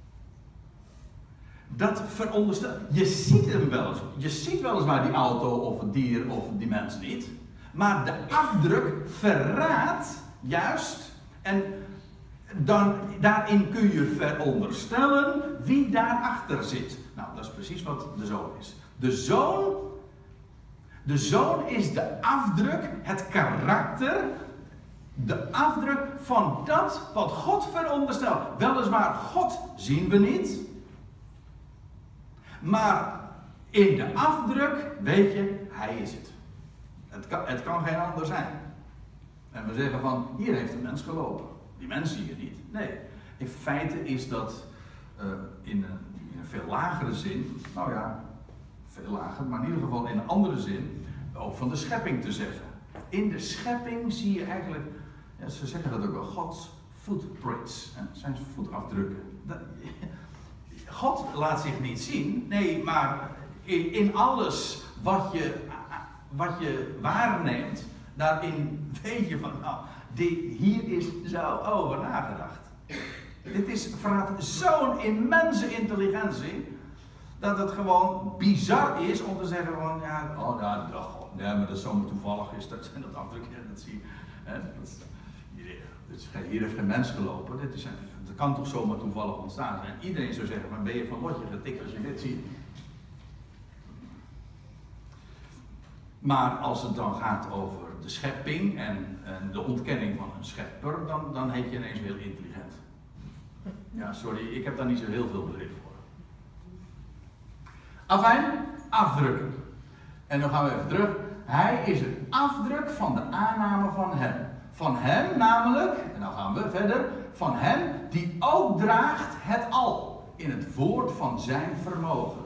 Dat veronderstelt. Je ziet hem wel eens. Je ziet weliswaar die auto of het dier of die mens niet. Maar de afdruk verraadt juist. En daarin kun je veronderstellen wie daarachter zit. Nou, dat is precies wat de zoon is. De zoon is de afdruk, het karakter, de afdruk van dat wat God veronderstelt. Weliswaar, God zien we niet. Maar in de afdruk weet je, hij is het. Het kan geen ander zijn. En we zeggen van, hier heeft een mens gelopen. Die mens zie je niet. Nee. In feite is dat in een veel lagere zin, nou ja, veel lager, maar in ieder geval in een andere zin, ook van de schepping te zeggen. In de schepping zie je eigenlijk, ja, ze zeggen dat ook wel, Gods footprints, zijn voetafdrukken. God laat zich niet zien, nee, maar in alles wat je wat je waarneemt, daarin weet je van, nou, hier is zo over nagedacht. Dit verraadt zo'n immense intelligentie, dat het gewoon bizar is om te zeggen van, ja, oh ja, nee, maar dat is zomaar toevallig is dat, en dat afdrukken, dat zie je. Hè, hier heeft geen mens gelopen, dat kan toch zomaar toevallig ontstaan zijn. Iedereen zou zeggen, maar ben je van lotje getikt als je dit ziet. Maar als het dan gaat over de schepping en de ontkenning van een schepper, dan heet je ineens heel intelligent. Ja, sorry, ik heb daar niet zo heel veel begrip voor. Afijn, afdrukken. En dan gaan we even terug. Hij is een afdruk van de aanname van hem. Van hem namelijk, en dan gaan we verder, van hem die ook draagt het al in het woord van zijn vermogen.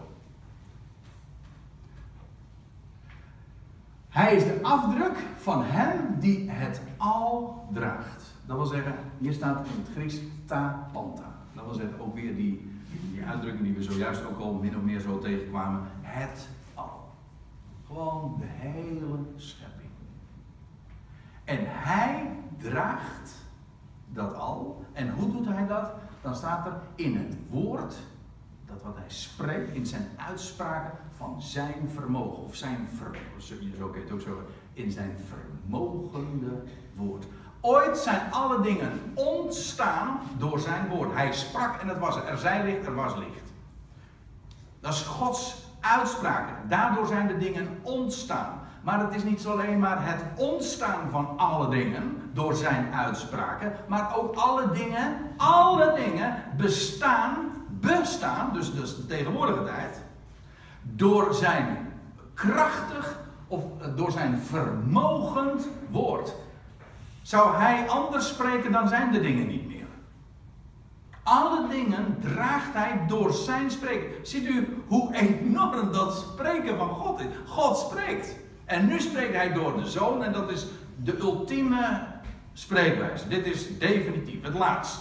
Hij is de afdruk van hem die het al draagt. Dat wil zeggen, hier staat in het Grieks ta panta. Dat wil zeggen, ook weer die uitdrukking die we zojuist ook al min of meer zo tegenkwamen. Het al. Gewoon de hele schepping. En hij draagt dat al. En hoe doet hij dat? Dan staat er in het woord, dat wat hij spreekt, in zijn uitspraken van zijn vermogen. Of zijn zo kun je het ook zeggen, in zijn vermogende woord. Ooit zijn alle dingen ontstaan door zijn woord. Hij sprak en het was er. Er zij licht, er was licht. Dat is Gods uitspraken. Daardoor zijn de dingen ontstaan. Maar het is niet alleen maar het ontstaan van alle dingen door zijn uitspraken, maar ook alle dingen bestaan, dus de tegenwoordige tijd, door zijn krachtig of door zijn vermogend woord. Zou hij anders spreken, dan zijn de dingen niet meer. Alle dingen draagt hij door zijn spreken. Ziet u hoe enorm dat spreken van God is? God spreekt. En nu spreekt hij door de Zoon en dat is de ultieme spreekwijze. Dit is definitief, het laatst.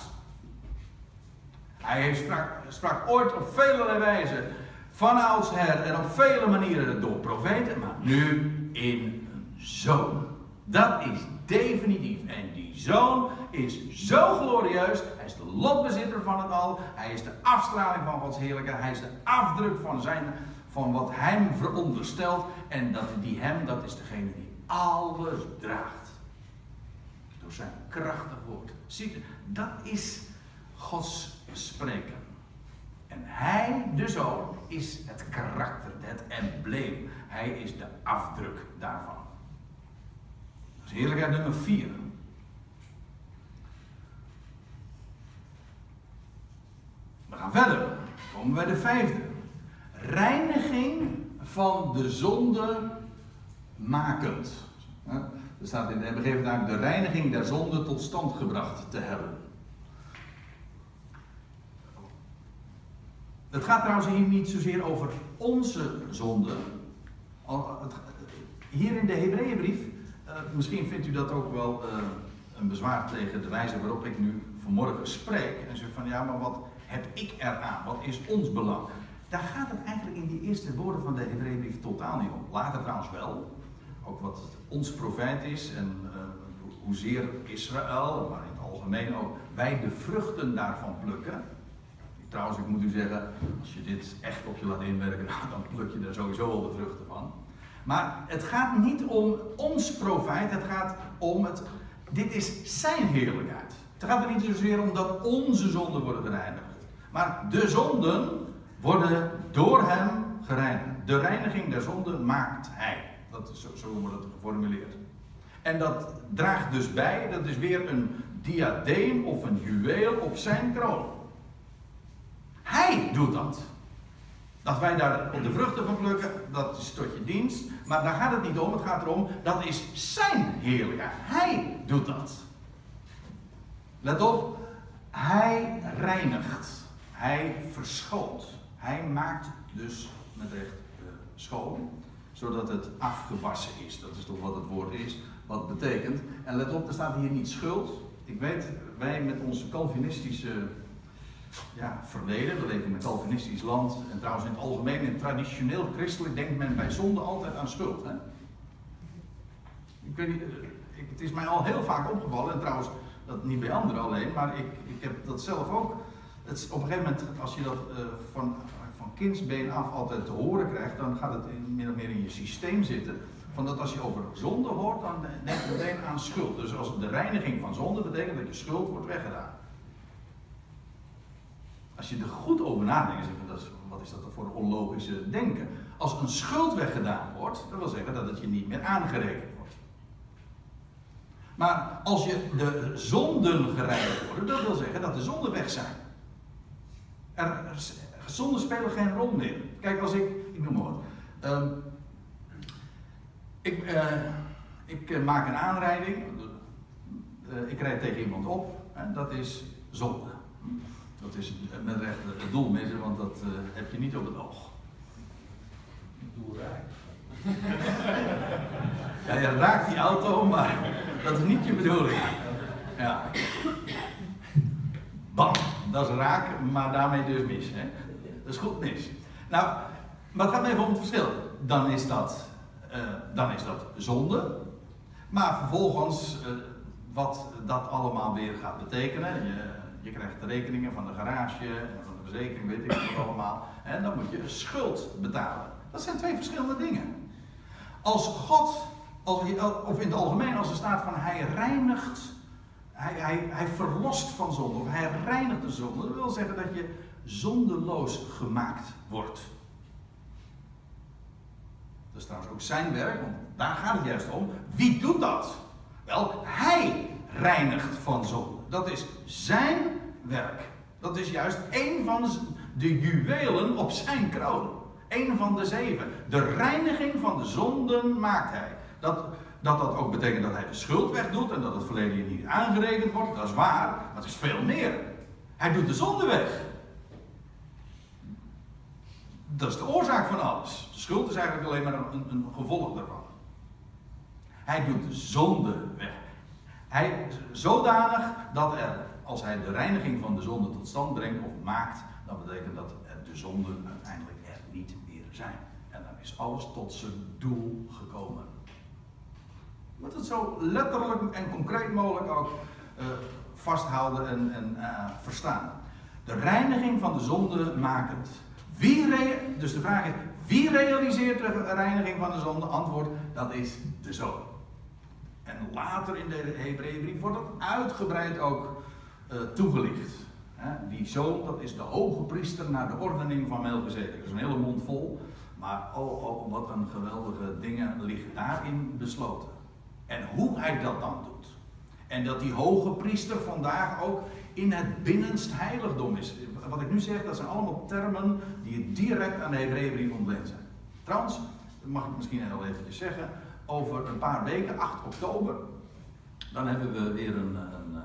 Hij sprak ooit op vele wijzen van oudsher en op vele manieren door profeten, maar nu in een Zoon. Dat is definitief. En die Zoon is zo glorieus. Hij is de lotbezitter van het al. Hij is de afstraling van Gods heerlijkheid. Hij is de afdruk van wat hem veronderstelt. En dat is degene die alles draagt. Door zijn krachtig woord. Ziet u, dat is Gods spreken. En hij, de Zoon, is het karakter, het embleem. Hij is de afdruk daarvan. Dat is heerlijkheid nummer 4. We gaan verder. Dan komen we bij de 5e. Reiniging van de zonde makend. Er staat in de MBG vandaag de reiniging der zonde tot stand gebracht te hebben. Het gaat trouwens hier niet zozeer over onze zonde. Hier in de Hebreeënbrief, misschien vindt u dat ook wel een bezwaar tegen de wijze waarop ik nu vanmorgen spreek. En zegt van ja, maar wat heb ik eraan? Wat is ons belang? Daar gaat het eigenlijk in die eerste woorden van de Hebreeënbrief totaal niet om. Later trouwens wel. Ook wat ons profijt is en hoezeer Israël, maar in het algemeen ook wij de vruchten daarvan plukken. Trouwens, ik moet u zeggen, als je dit echt op je laat inwerken, dan pluk je er sowieso wel de vruchten van. Maar het gaat niet om ons profijt, het gaat om dit is zijn heerlijkheid. Het gaat er niet zozeer om dat onze zonden worden gereinigd. Maar de zonden worden door hem gereinigd. De reiniging der zonden maakt hij. Zo wordt het geformuleerd. En dat draagt dus bij, dat is weer een diadeem of een juweel op zijn kroon. Hij doet dat. Dat wij daar de vruchten van plukken, dat is tot je dienst. Maar daar gaat het niet om, het gaat erom, dat is zijn heerlijkheid. Hij doet dat. Let op, hij reinigt. Hij verschoont. Hij maakt dus met recht schoon, zodat het afgewassen is. Dat is toch wat het woord is, wat het betekent. En let op, er staat hier niet schuld. Ik weet, wij met onze Calvinistische verleden, we leven in een Calvinistisch land. En trouwens in het algemeen, in traditioneel christelijk, denkt men bij zonde altijd aan schuld. Hè? Ik weet niet, het is mij al heel vaak opgevallen, en trouwens dat niet bij anderen alleen, maar ik heb dat zelf ook. Het is, op een gegeven moment, als je dat van kindsbeen af altijd te horen krijgt, dan gaat het min of meer in je systeem zitten. Van dat als je over zonde hoort, dan denk je meteen aan schuld. Dus als de reiniging van zonde betekent dat je schuld wordt weggedaan. Als je er goed over nadenkt, zeg je, wat is dat voor een onlogische denken? Als een schuld weggedaan wordt, dat wil zeggen dat het je niet meer aangerekend wordt. Maar als je de zonden gereinigd worden, dat wil zeggen dat de zonden weg zijn. Zonden spelen geen rol meer. Kijk, als ik noem maar wat. Ik maak een aanrijding. Ik rijd tegen iemand op. Dat is zonde. Dat is met recht het doel missen, want dat heb je niet op het oog. Doelrijk. Ja, je raakt die auto, maar dat is niet je bedoeling. Ja. Bam, dat is raak, maar daarmee dus mis. Hè? Dat is goed mis. Nou, maar het gaat even om het verschil. Dan is dat zonde. Maar vervolgens, wat dat allemaal weer gaat betekenen. Je krijgt de rekeningen van de garage en van de verzekering, weet ik wat allemaal. En dan moet je schuld betalen. Dat zijn twee verschillende dingen. Als God, of in het algemeen, als er staat van hij reinigt, hij verlost van zonde, of hij reinigt de zonde, dat wil zeggen dat je zondeloos gemaakt wordt. Dat is trouwens ook zijn werk, want daar gaat het juist om. Wie doet dat? Wel, hij reinigt van zonde. Dat is zijn werk. Dat is juist een van de juwelen op zijn kroon. Een van de 7. De reiniging van de zonden maakt hij. Dat ook betekent dat hij de schuld wegdoet en dat het verleden je niet aangerekend wordt, dat is waar, maar het is veel meer. Hij doet de zonde weg. Dat is de oorzaak van alles. De schuld is eigenlijk alleen maar een gevolg daarvan. Hij doet de zonde weg. Zodanig dat als hij de reiniging van de zonde tot stand brengt of maakt, dan betekent dat de zonden uiteindelijk er niet meer zijn. En dan is alles tot zijn doel gekomen. Je moet het zo letterlijk en concreet mogelijk ook vasthouden en verstaan. De reiniging van de zonde makend. Dus de vraag is, wie realiseert de reiniging van de zonde? Antwoord, dat is de Zoon. En later in de Hebreeënbrief wordt dat uitgebreid ook toegelicht. Die Zoon, dat is de hoge priester naar de ordening van Melchizedek. Dat is een hele mond vol, maar wat een geweldige dingen liggen daarin besloten. En hoe hij dat dan doet. En dat die hoge priester vandaag ook in het binnenst heiligdom is. Wat ik nu zeg, dat zijn allemaal termen die direct aan de Hebreeënbrief ontleend zijn. Trouwens, dat mag ik misschien al eventjes zeggen, over een paar weken, 8 oktober, dan hebben we weer een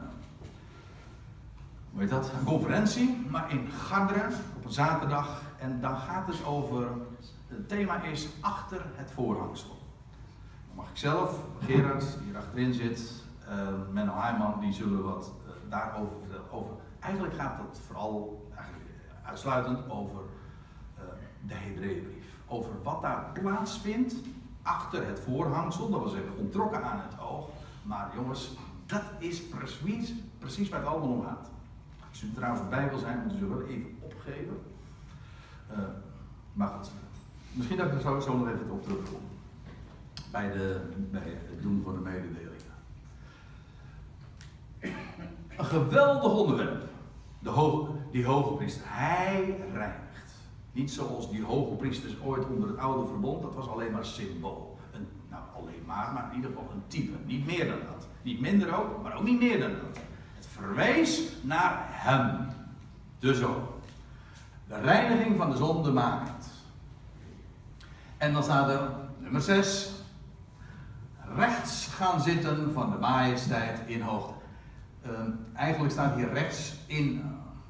conferentie, maar in Garderen op een zaterdag. En dan gaat het over, het thema is achter het voorhangsel. Dan mag ik zelf, Gerard, die hier achterin zit, Menno Heijman, die zullen wat daarover vertellen. Eigenlijk gaat het vooral, uitsluitend over de Hebreeënbrief. Over wat daar plaatsvindt achter het voorhangsel, dat wil zeggen ontrokken aan het oog. Maar jongens, dat is precies waar het allemaal om gaat. Als u trouwens bij wil zijn, moet u ze wel even opgeven. Maar goed, misschien dat ik er zo nog even op terugkom. Bij het doen van de mededelingen. Een geweldig onderwerp. Die hoge priester. Hij reinigt. Niet zoals die hoge priesters ooit onder het oude verbond. Dat was alleen maar symbool. Alleen maar in ieder geval een type. Niet meer dan dat. Niet minder ook, maar ook niet meer dan dat. Het verwees naar hem. De Zoon. De reiniging van de zonde makend. En dan staat er, nummer 6. Rechts gaan zitten van de majesteit in hoogte. Eigenlijk staat hier rechts in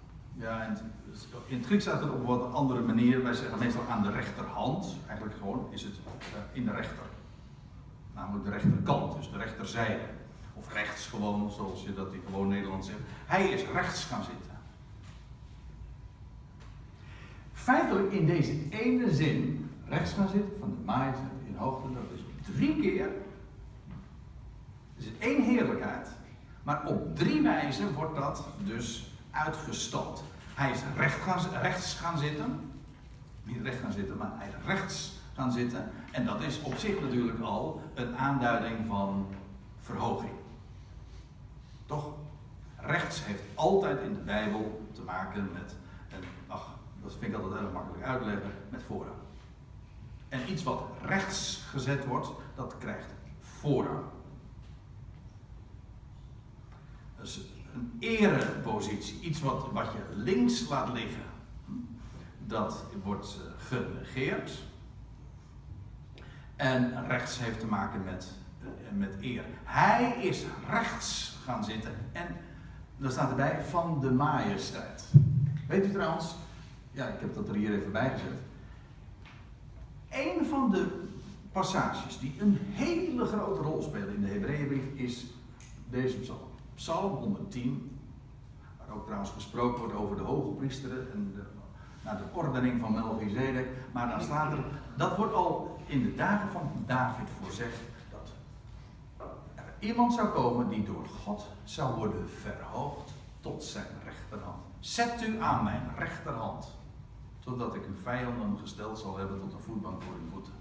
het Grieks staat het op een wat andere manier. Wij zeggen meestal aan de rechterhand. Eigenlijk gewoon is het in de rechter. Namelijk de rechterkant, dus de rechterzijde. Of rechts gewoon, zoals je dat in gewoon Nederlands zegt. Hij is rechts gaan zitten. Feitelijk in deze ene zin, rechts gaan zitten van de majesteit in hoogte, dat is 3 keer één heerlijkheid. Maar op 3 wijzen wordt dat dus uitgestald. Hij is rechts gaan zitten. Niet recht gaan zitten, maar hij is rechts gaan zitten. En dat is op zich natuurlijk al een aanduiding van verhoging. Toch? Rechts heeft altijd in de Bijbel te maken met, dat vind ik altijd heel makkelijk uitleggen, met voorrang. En iets wat rechts gezet wordt, dat krijgt voorrang. Dus een erepositie, iets wat je links laat liggen, dat wordt genegeerd. En rechts heeft te maken met eer. Hij is rechts gaan zitten en dan staat erbij van de majesteit. Weet u trouwens, ja, ik heb dat er hier even bij gezet. Een van de passages die een hele grote rol spelen in de Hebreeënbrief is deze psalm. Psalm 110, waar ook trouwens gesproken wordt over de hoge priesteren en de ordening van Melchizedek. Maar dan staat er, dat wordt al in de dagen van David voorzegd, dat er iemand zou komen die door God zou worden verhoogd tot zijn rechterhand. Zet u aan mijn rechterhand, zodat ik uw vijanden gesteld zal hebben tot een voetbank voor uw voeten.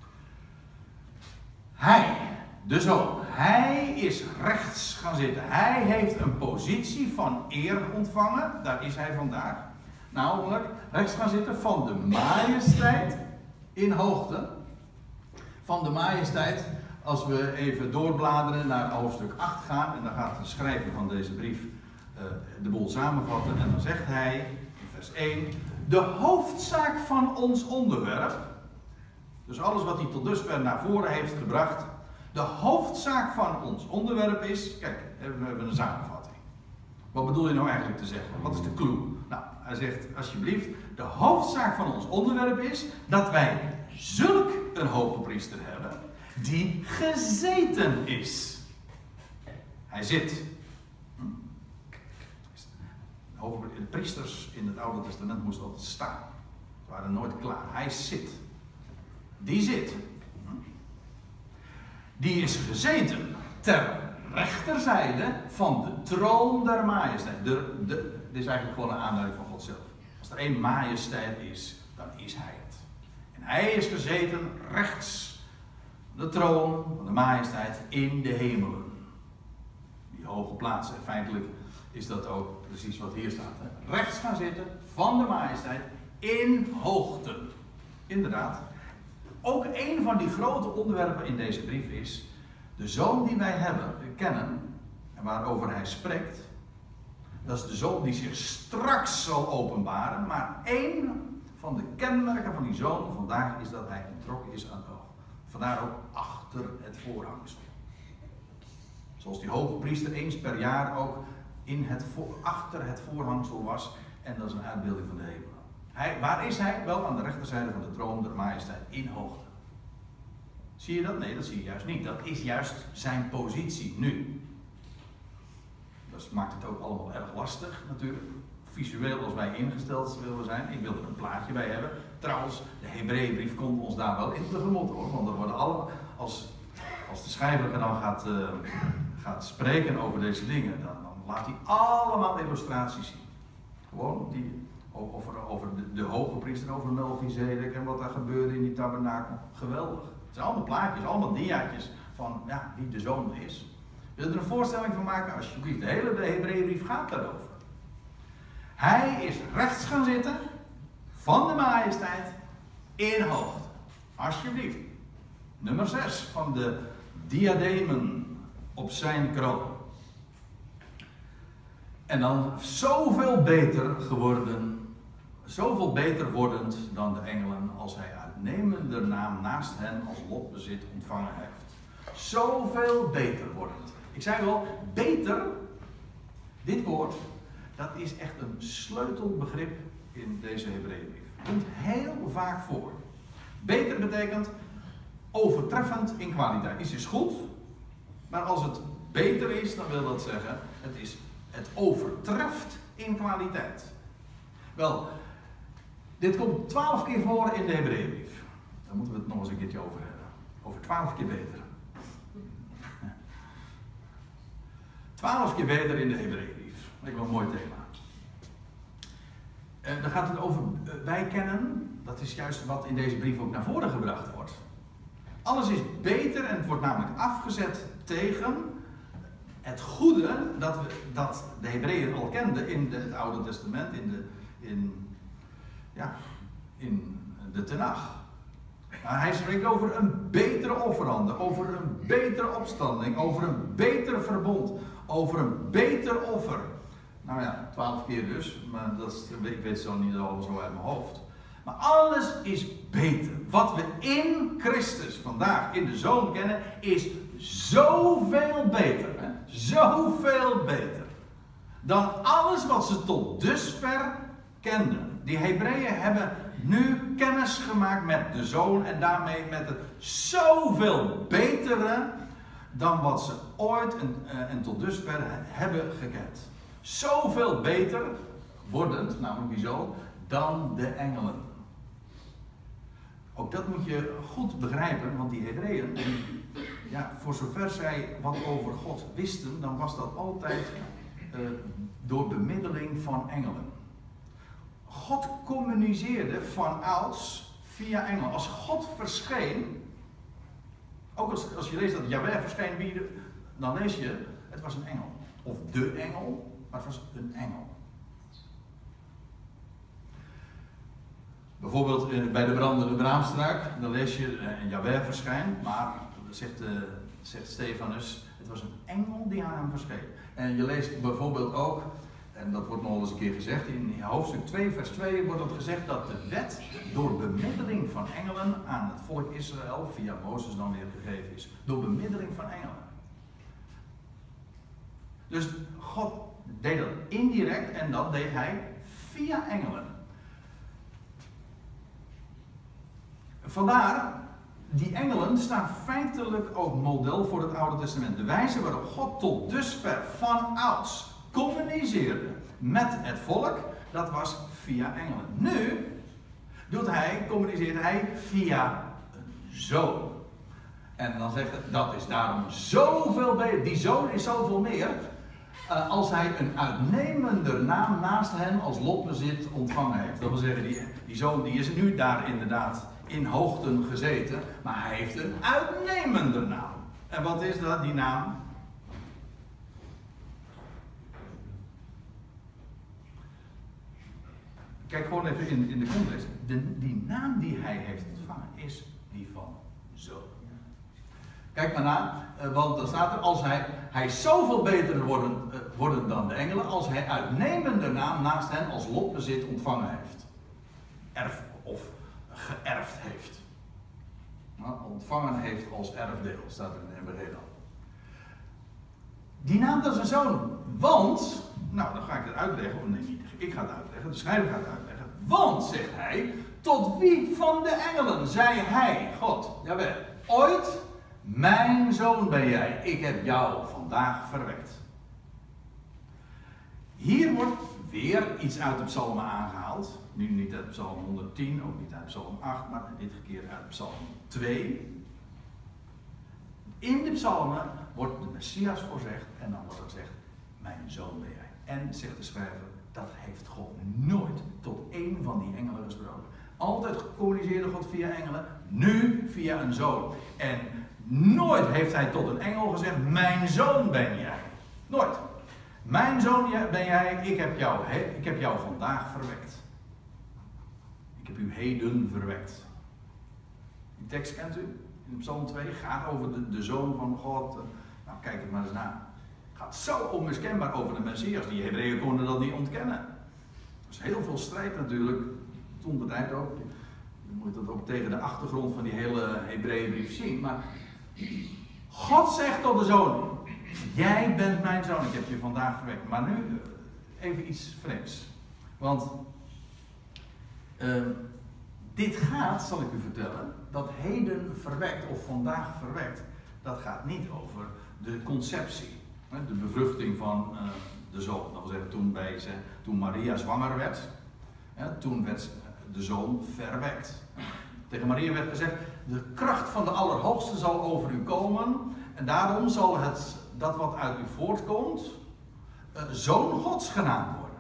Hij, de Zoon, hij is rechts gaan zitten. Hij heeft een positie van eer ontvangen. Daar is hij vandaag. Namelijk rechts gaan zitten van de majesteit in hoogte. Van de majesteit, als we even doorbladeren naar hoofdstuk 8 gaan. En dan gaat de schrijver van deze brief de boel samenvatten. En dan zegt hij in vers 1. De hoofdzaak van ons onderwerp. Dus alles wat hij tot dusver naar voren heeft gebracht. De hoofdzaak van ons onderwerp is, kijk, we hebben een samenvatting. Wat bedoel je nou eigenlijk te zeggen? Wat is de clue? Nou, hij zegt alsjeblieft, de hoofdzaak van ons onderwerp is dat wij zulk een hoge priester hebben die gezeten is. Hij zit. De priesters in het Oude Testament moesten altijd staan. Ze waren nooit klaar. Hij zit. Die zit. Die is gezeten ter rechterzijde van de troon der majesteit. Dit is eigenlijk gewoon een aanduiding van God zelf. Als er één majesteit is, dan is hij het. En hij is gezeten rechts de troon van de majesteit in de hemelen. Die hoge plaatsen. En feitelijk is dat ook precies wat hier staat. Hè? Rechts gaan zitten van de majesteit in hoogte. Inderdaad. Ook een van die grote onderwerpen in deze brief is de zoon die wij kennen en waarover hij spreekt. Dat is de zoon die zich straks zal openbaren. Maar één van de kenmerken van die zoon vandaag is dat hij ontrokken is aan het oog. Vandaar ook achter het voorhangsel. Zoals die hoge priester eens per jaar ook achter het voorhangsel was. En dat is een uitbeelding van de hemel. Waar is hij? Wel aan de rechterzijde van de troon der majesteit in hoogte. Zie je dat? Nee, dat zie je juist niet. Dat is juist zijn positie nu. Dat maakt het ook allemaal erg lastig natuurlijk. Visueel als wij ingesteld willen zijn. Ik wil er een plaatje bij hebben. Trouwens, de Hebreeënbrief komt ons daar wel in tegemoet hoor. Want er worden als de schrijver dan gaat spreken over deze dingen, dan laat hij allemaal illustraties zien. Gewoon over de hoge priester, over Melchizedek en wat daar gebeurde in die tabernakel. Geweldig. Het zijn allemaal plaatjes, allemaal diaatjes van wie de zoon is. Wil je er een voorstelling van maken? Alsjeblieft, de hele Hebreeënbrief gaat daarover. Hij is rechts gaan zitten van de majesteit in hoogte. Alsjeblieft. Nummer 6 van de diademen op zijn kroon. En dan zoveel beter wordend dan de engelen als hij uitnemender naam naast hen als lotbezit ontvangen heeft. Zoveel beter wordend. Ik zei wel, beter, dit woord, dat is echt een sleutelbegrip in deze Hebreeënbrief. Het komt heel vaak voor. Beter betekent overtreffend in kwaliteit. Iets is goed, maar als het beter is, dan wil dat zeggen, het overtreft in kwaliteit. Wel, dit komt 12 keer voor in de Hebreeënbrief. Daar moeten we het nog eens een keertje over hebben. Over 12 keer beter. 12 keer beter in de Hebreeënbrief. Dat is wel een mooi thema. Dan gaat het over wij kennen. Dat is juist wat in deze brief ook naar voren gebracht wordt. Alles is beter en het wordt namelijk afgezet tegen het goede dat de Hebreeën al kenden in het Oude Testament, in de Tenach. Maar hij spreekt over een betere offerande, over een betere opstanding, over een beter verbond, over een beter offer. Nou ja, 12 keer dus, maar ik weet het zo niet allemaal zo uit mijn hoofd. Maar alles is beter. Wat we in Christus vandaag in de Zoon kennen, is zoveel beter. Hè? Zoveel beter. Dan alles wat ze tot dusver kenden. Die Hebreeën hebben nu kennis gemaakt met de Zoon en daarmee met het zoveel betere dan wat ze ooit en tot dusver hebben gekend. Zoveel beter wordend, namelijk die Zoon, dan de engelen. Ook dat moet je goed begrijpen, want die Hebreeën, voor zover zij wat over God wisten, dan was dat altijd door bemiddeling van engelen. God communiceerde vanouds via engelen. Als God verscheen, ook als je leest dat Jahweh verscheen, dan lees je, het was een engel. Of de engel, maar het was een engel. Bijvoorbeeld bij de brandende braamstruik, dan lees je Jahweh verschijnt, maar zegt Stefanus, het was een engel die aan hem verscheen. En je leest bijvoorbeeld ook, en dat wordt nog eens een keer gezegd, in hoofdstuk 2 vers 2 wordt het gezegd dat de wet door bemiddeling van engelen aan het volk Israël, via Mozes dan weer gegeven is. Door bemiddeling van engelen. Dus God deed dat indirect en dat deed hij via engelen. Vandaar, die engelen staan feitelijk ook model voor het Oude Testament. De wijze waarop God tot dusver vanouds communiceerde met het volk, dat was via engelen. Nu communiceert hij via een zoon. En dan zegt het, dat is daarom zoveel beter. Die zoon is zoveel meer. Als hij een uitnemender naam naast hen als lotbezit ontvangen heeft. Dat wil zeggen, die zoon die is nu daar inderdaad in hoogten gezeten, maar hij heeft een uitnemender naam. En wat is dat, die naam? Kijk gewoon even in de context. Die naam die hij heeft ontvangen is die van zoon. Kijk maar na, want dan staat er, als hij zoveel beter worden dan de engelen, als hij uitnemender naam naast hen als lotbezit ontvangen heeft. Of geërfd heeft. Nou, ontvangen heeft als erfdeel, staat er in de NBG dan. Die naam, dat is een zoon. Want, nou dan ga ik het uitleggen, of nee, niet ik ga het uitleggen, de schrijver gaat het uitleggen. Want, zegt hij, tot wie van de engelen zei hij, God, jawel, ooit, mijn zoon ben jij, ik heb jou vandaag verwekt. Hier wordt weer iets uit de psalmen aangehaald. Nu niet uit psalm 110, ook niet uit psalm 8, maar dit keer uit psalm 2. In de psalmen wordt de Messias voorzegd en dan wordt er gezegd, mijn zoon ben jij. En, zegt de schrijver, dat heeft God nooit tot één van die engelen gesproken. Altijd gecommuniceerde God via engelen, nu via een zoon. En nooit heeft hij tot een engel gezegd, mijn zoon ben jij. Nooit. Mijn zoon ben jij, ik heb jou vandaag verwekt. Ik heb u heden verwekt. Die tekst kent u? In Psalm 2 gaat over de zoon van God. Nou, kijk het maar eens na. Het gaat zo onmiskenbaar over de Messias. Die Hebreeën konden dat niet ontkennen. Er is heel veel strijd natuurlijk. Toen de tijd ook. Je moet dat ook tegen de achtergrond van die hele Hebreeënbrief zien. Maar God zegt tot de zoon, jij bent mijn zoon, ik heb je vandaag verwekt. Maar nu even iets vreemds. Want dit gaat, zal ik u vertellen, dat heden verwekt of vandaag verwekt, dat gaat niet over de conceptie. De bevruchting van de zoon. Dat wil zeggen, toen Maria zwanger werd, toen werd de zoon verwekt. Tegen Maria werd gezegd, de kracht van de Allerhoogste zal over u komen. En daarom zal dat wat uit u voortkomt, zoon Gods genaamd worden.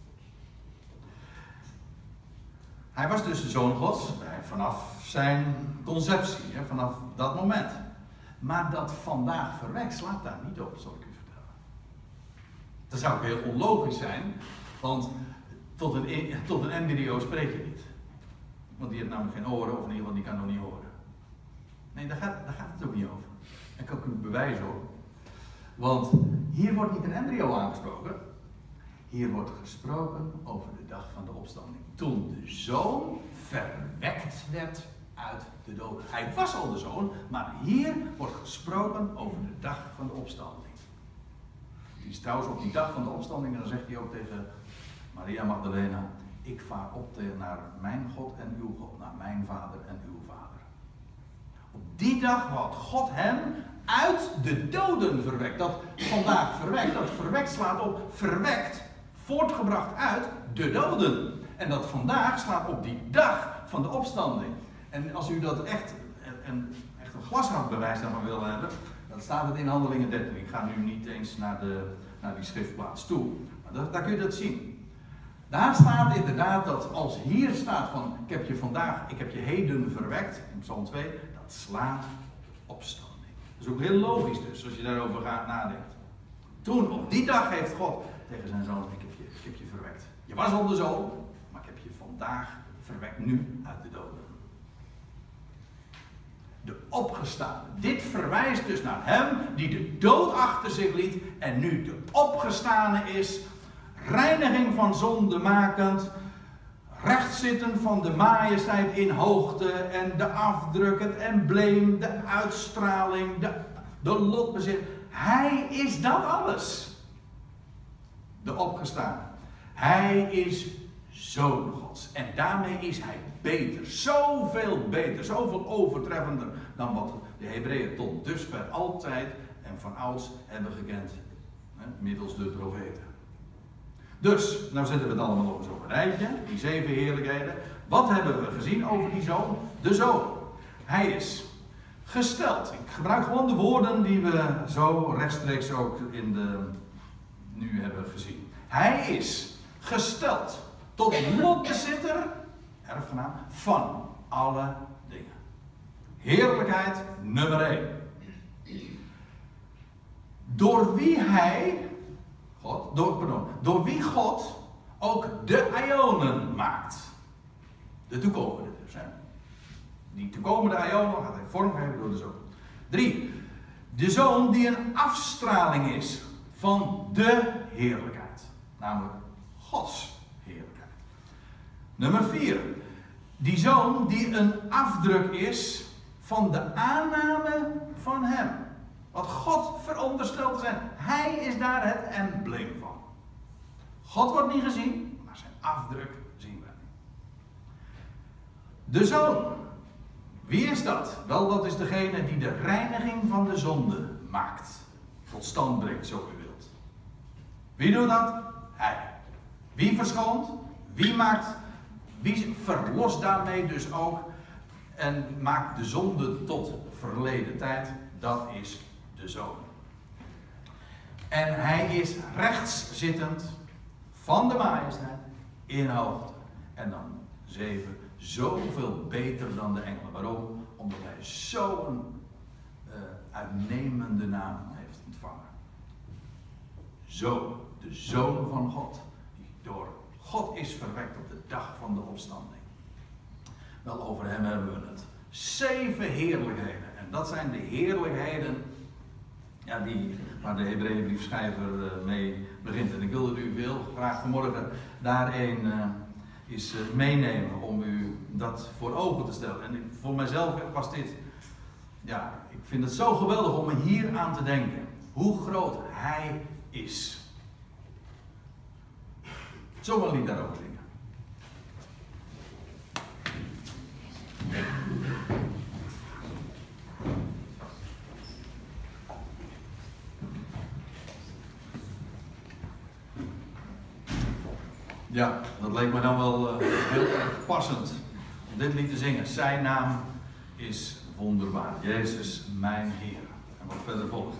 Hij was dus de zoon Gods vanaf zijn conceptie, vanaf dat moment. Maar dat vandaag verwekt slaat daar niet op, zal ik u vertellen. Dat zou ook heel onlogisch zijn, want tot een embryo spreek je niet. Want die heeft namelijk geen oren, of in ieder geval die kan nog niet horen. Nee, daar gaat het ook niet over. En kan ik u bewijzen hoor. Want hier wordt niet een embryo aangesproken. Hier wordt gesproken over de dag van de opstanding. Toen de zoon verwekt werd uit de dood. Hij was al de zoon, maar hier wordt gesproken over de dag van de opstanding. Die is trouwens op die dag van de opstanding, en dan zegt hij ook tegen Maria Magdalena: ik vaar op naar mijn God en uw God, naar mijn vader en uw vader. Op die dag had God hem uit de doden verwekt. Dat vandaag verwekt, dat verwekt slaat op verwekt, voortgebracht uit de doden. En dat vandaag slaat op die dag van de opstanding. En als u dat echt een glashout bewijs daarvan wil hebben, dan staat het in Handelingen 13. Ik ga nu niet eens naar die schriftplaats toe. Maar daar kun je dat zien. Daar staat inderdaad dat als hier staat van ik heb je heden verwekt, in Psalm 2, dat slaat opstanding. Dat is ook heel logisch dus, als je daarover gaat nadenkt. Toen, op die dag heeft God tegen zijn zoon, ik heb je verwekt. Je was al de zoon, maar ik heb je vandaag verwekt, nu uit de doden. De opgestane. Dit verwijst dus naar hem die de dood achter zich liet en nu de opgestane is, reiniging van zonde makend, rechtzitten van de majesteit in hoogte en de afdruk, het embleem, de uitstraling, de lotbezit. Hij is dat alles. De opgestane. Hij is zoon Gods. En daarmee is hij beter. Zoveel beter. Zoveel overtreffender dan wat de Hebreeën tot dusver altijd en van ouds hebben gekend. Middels de profeten. Dus, nou zetten we het allemaal nog eens op een rijtje. Die 7 heerlijkheden. Wat hebben we gezien over die zoon? De zoon. Hij is gesteld. Ik gebruik gewoon de woorden die we zo rechtstreeks ook nu hebben gezien. Hij is gesteld tot lotbezitter, erfgenaam, van alle dingen. Heerlijkheid nummer 1. Door wie God ook de Ionen maakt. De toekomende dus. Die toekomende Ionen gaat hij vormgeven door de zoon. 3. De zoon die een afstraling is van de heerlijkheid. Namelijk Gods heerlijkheid. Nummer 4. Die zoon die een afdruk is van de aanname van hem. Wat God veronderstelt te zijn. Hij is daar het embleem van. God wordt niet gezien, maar zijn afdruk zien wij. De zoon. Wie is dat? Wel, dat is degene die de reiniging van de zonde maakt. Tot stand brengt, zo u wilt. Wie doet dat? Hij. Wie verschoont? Wie verlost daarmee dus ook en maakt de zonde tot verleden tijd? Dat is de zoon. En hij is rechtszittend van de majesteit in hoogte. En dan 7. Zoveel beter dan de engelen. Waarom? Omdat hij zo'n uitnemende naam heeft ontvangen. Zoon, de zoon van God. Die door God is verwekt op de dag van de opstanding. Wel, over hem hebben we het. 7 heerlijkheden. En dat zijn de heerlijkheden waar de Hebreeënbriefschrijver mee begint. En ik wilde u heel graag vanmorgen daarin is meenemen om u dat voor ogen te stellen. En voor mijzelf was dit, ik vind het zo geweldig om me hier aan te denken. Hoe groot hij is. Zo wil ik daarover zingen. Ja, dat leek me dan wel heel erg passend om dit lied te zingen. Zijn naam is wonderbaar. Jezus, mijn Heer. En wat verder volgt.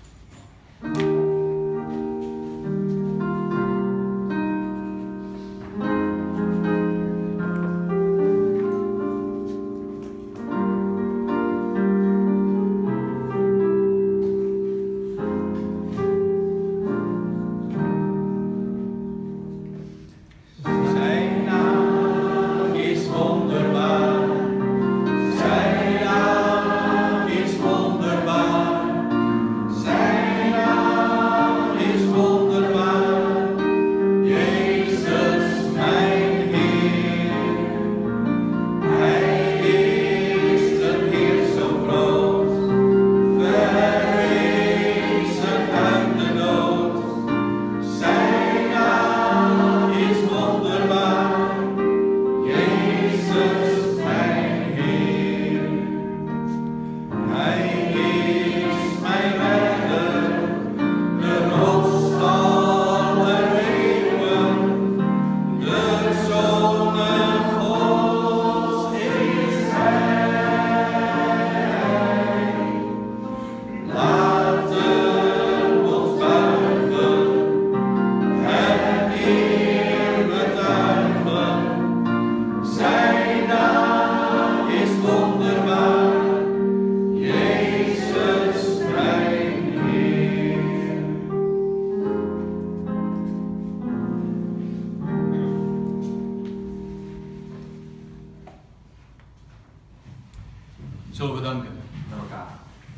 Zullen we danken met elkaar.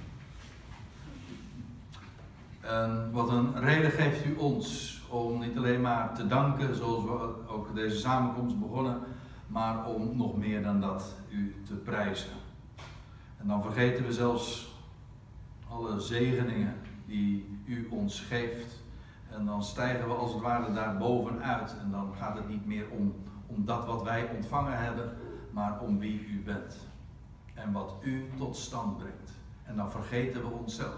En wat een reden geeft u ons om niet alleen maar te danken, zoals we ook deze samenkomst begonnen, maar om nog meer dan dat u te prijzen. En dan vergeten we zelfs alle zegeningen die u ons geeft. En dan stijgen we als het ware daarbovenuit. En dan gaat het niet meer om dat wat wij ontvangen hebben, maar om wie u bent. En wat u tot stand brengt. En dan vergeten we onszelf.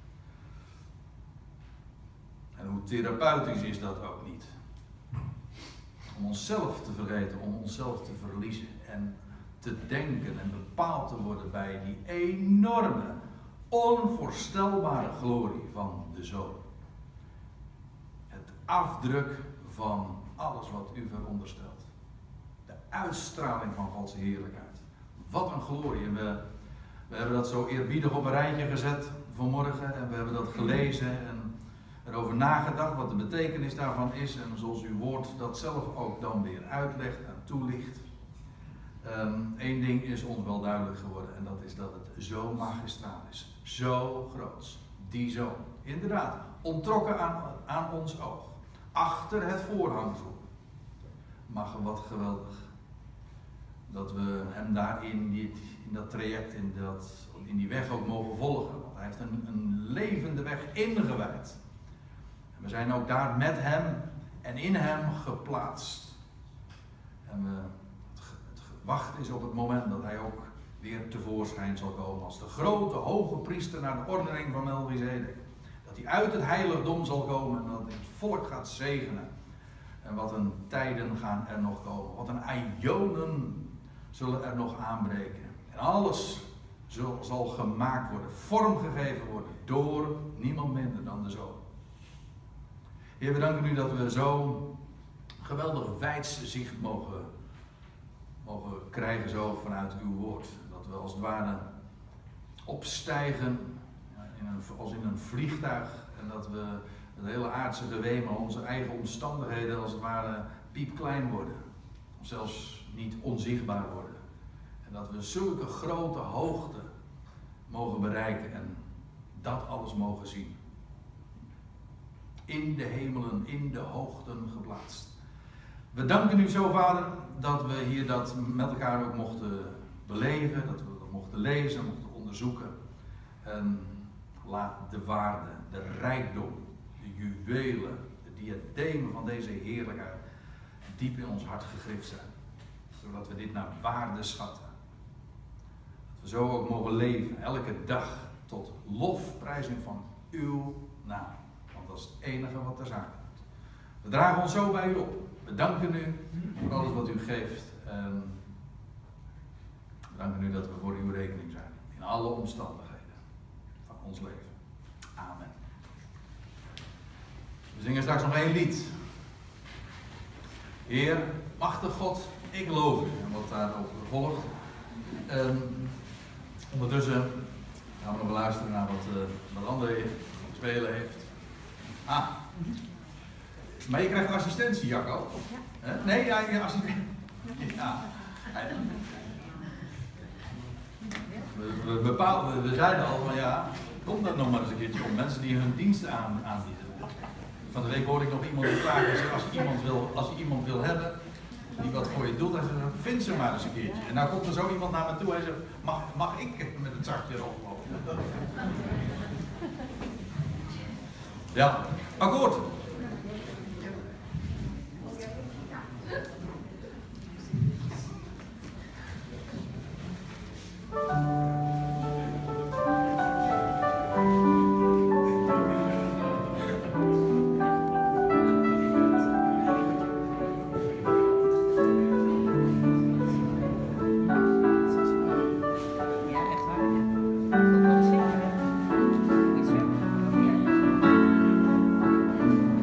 En hoe therapeutisch is dat ook niet. Om onszelf te vergeten, om onszelf te verliezen. En te denken en bepaald te worden bij die enorme, onvoorstelbare glorie van de Zoon. Het afdruk van alles wat u veronderstelt. De uitstraling van Gods heerlijkheid. Wat een glorie. En we hebben dat zo eerbiedig op een rijtje gezet vanmorgen. En we hebben dat gelezen en erover nagedacht wat de betekenis daarvan is. En zoals uw woord dat zelf ook dan weer uitlegt en toelicht. Één ding is ons wel duidelijk geworden. En dat is dat het zo magistraal is. Zo groot. Die Zoon. Inderdaad. Ontrokken aan ons oog. Achter het voorhangsel. Maar wat geweldig. Dat we hem daar in dat traject, in die weg ook mogen volgen. Want hij heeft een levende weg ingewijd. En we zijn ook daar met hem en in hem geplaatst. En het wachten is op het moment dat hij ook weer tevoorschijn zal komen. Als de grote hoge priester naar de ordening van Melchizedek. Dat hij uit het heiligdom zal komen en dat hij het volk gaat zegenen. En wat een tijden gaan er nog komen. Wat een aionen zullen er nog aanbreken. En alles zal gemaakt worden, vormgegeven worden door niemand minder dan de Zoon. Heer, we danken u dat we zo geweldig wijds zicht mogen krijgen zo vanuit uw woord. Dat we als het ware opstijgen als in een vliegtuig. En dat we het hele aardse gewemel, onze eigen omstandigheden als het ware piepklein worden. Of zelfs niet onzichtbaar worden. En dat we zulke grote hoogte mogen bereiken en dat alles mogen zien. In de hemelen, in de hoogten geplaatst. We danken u zo, Vader, dat we hier dat met elkaar ook mochten beleven, dat we dat mochten lezen, mochten onderzoeken. En laat de waarde, de rijkdom, de juwelen, de diademen van deze heerlijkheid diep in ons hart gegrift zijn. Zodat we dit naar waarde schatten. Dat we zo ook mogen leven, elke dag, tot lofprijzing van uw naam. Want dat is het enige wat ter zake doet. We dragen ons zo bij u op. We danken u voor alles wat u geeft. En we danken u dat we voor uw rekening zijn. In alle omstandigheden. Van ons leven. Amen. We zingen straks nog 1 lied. Heer, machtig God, ik loof u. En wat daarop volgt. Ondertussen gaan we nog luisteren naar wat André spelen heeft. Maar je krijgt assistentie, Jacco. Ja. Nee, ja, je assistentie. Ja. We zeiden al van ja, komt dat nog maar eens een keertje om. Mensen die hun diensten aanbieden. Van de week hoorde ik nog iemand die vragen, als je iemand wil hebben die wat voor je doet, dan vind ze maar eens een keertje. En nou komt er zo iemand naar me toe en zegt, mag ik met het zakje erop? Ja, akkoord. Ja, echt waar.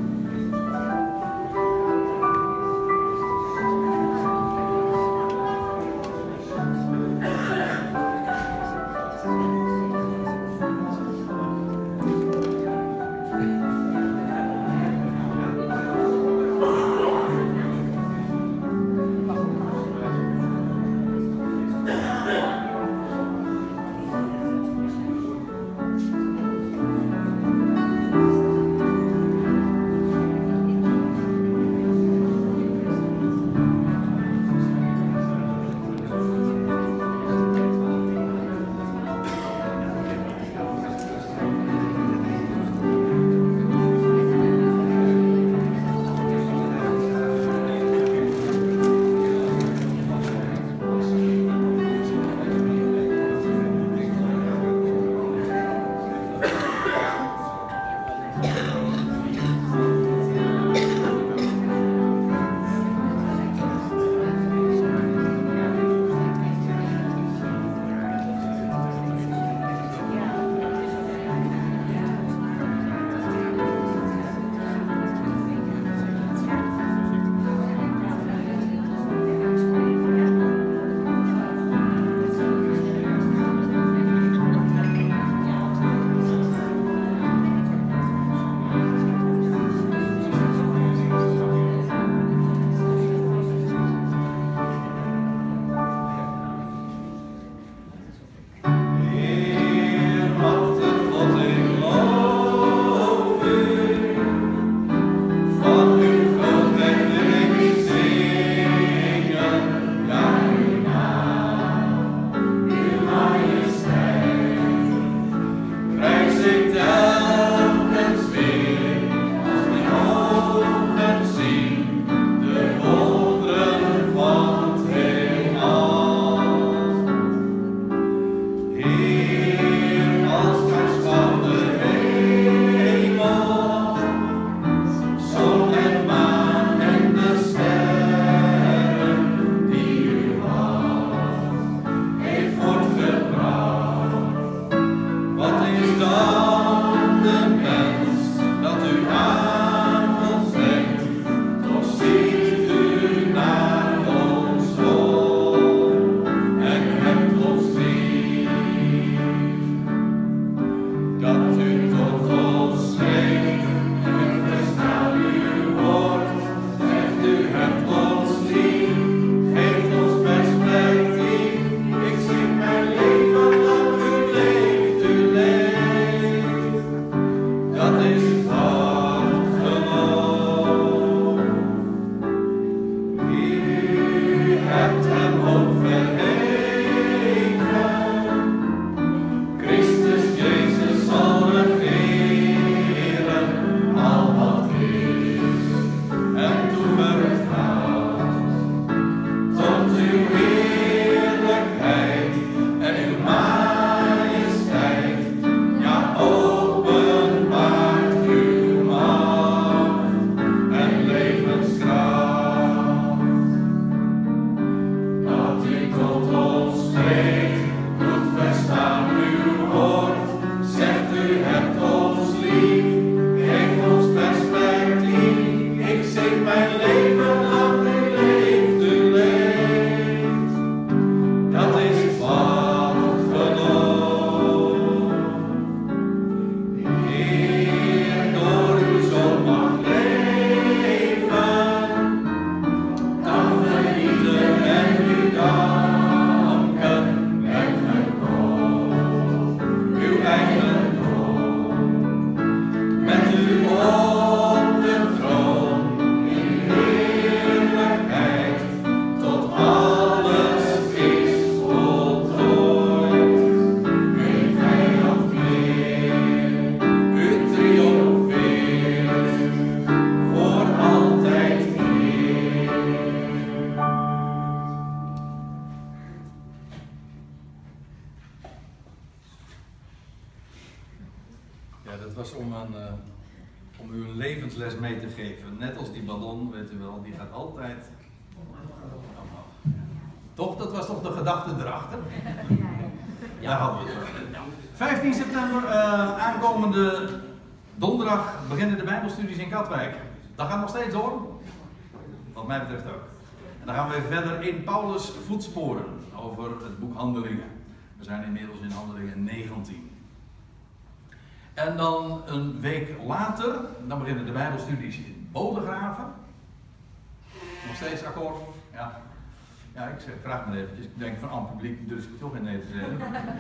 Ja, dat was om u een levensles mee te geven. Net als die ballon, weet u wel, die gaat altijd omhoog. Toch? Dat was toch de gedachte erachter? Daar hadden we het. Ja. 15 september, aankomende donderdag, beginnen de Bijbelstudies in Katwijk. Dat gaat nog steeds door. Wat mij betreft ook. En dan gaan we verder in Paulus' voetsporen over het boek Handelingen. We zijn inmiddels in Handelingen 19. En dan een week later, dan beginnen de Bijbelstudies in Bodegraven. Nog steeds akkoord? Ja. Ja, ik vraag me eventjes. Ik denk van, het publiek durf ik toch in nee te zeggen.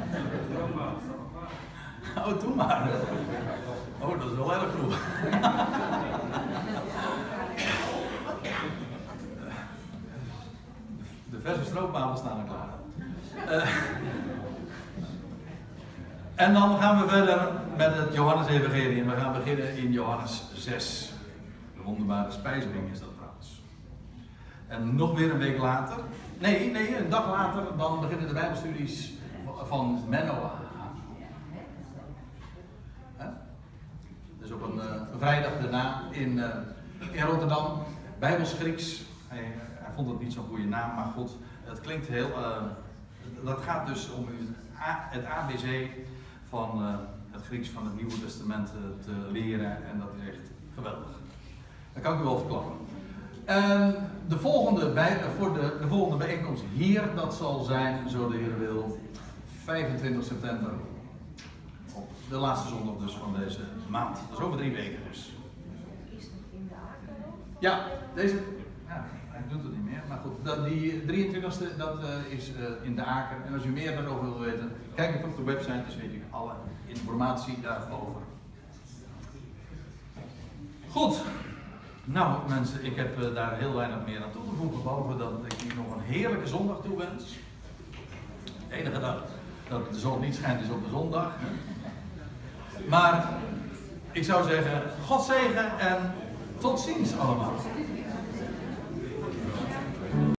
Oh, doe maar. Oh, dat is wel erg vroeg. De verse stroopwafels staan er klaar. En dan gaan we verder met het Johannes-evangelie. En we gaan beginnen in Johannes 6. De wonderbare spijziging is dat trouwens. En nog weer een week later. Nee, een dag later. Dan beginnen de Bijbelstudies van Mennoa. Dus op een vrijdag daarna in Rotterdam. Bijbels Grieks. Hij vond het niet zo'n goede naam, maar goed. Het klinkt heel... dat gaat dus om het ABC van het Grieks van het Nieuwe Testament te leren. En dat is echt geweldig. Dat kan ik u wel verklappen. De volgende bijeenkomst hier, dat zal zijn, zo de Heer wil, 25 september. Op de laatste zondag dus van deze maand. Dat is over 3 weken dus. Is dat in de Aken? Ja, deze... Ja, hij doet het niet meer. Maar goed, die 23e, dat is in de Aken. En als u meer daarover wil weten, kijk even op de website, dus weet u alle informatie daarover. Goed. Nou mensen, ik heb daar heel weinig meer aan toe te voegen, behalve dat ik u nog een heerlijke zondag toewens. De enige dag dat de zon niet schijnt is op de zondag. Maar ik zou zeggen, God zegen en tot ziens allemaal.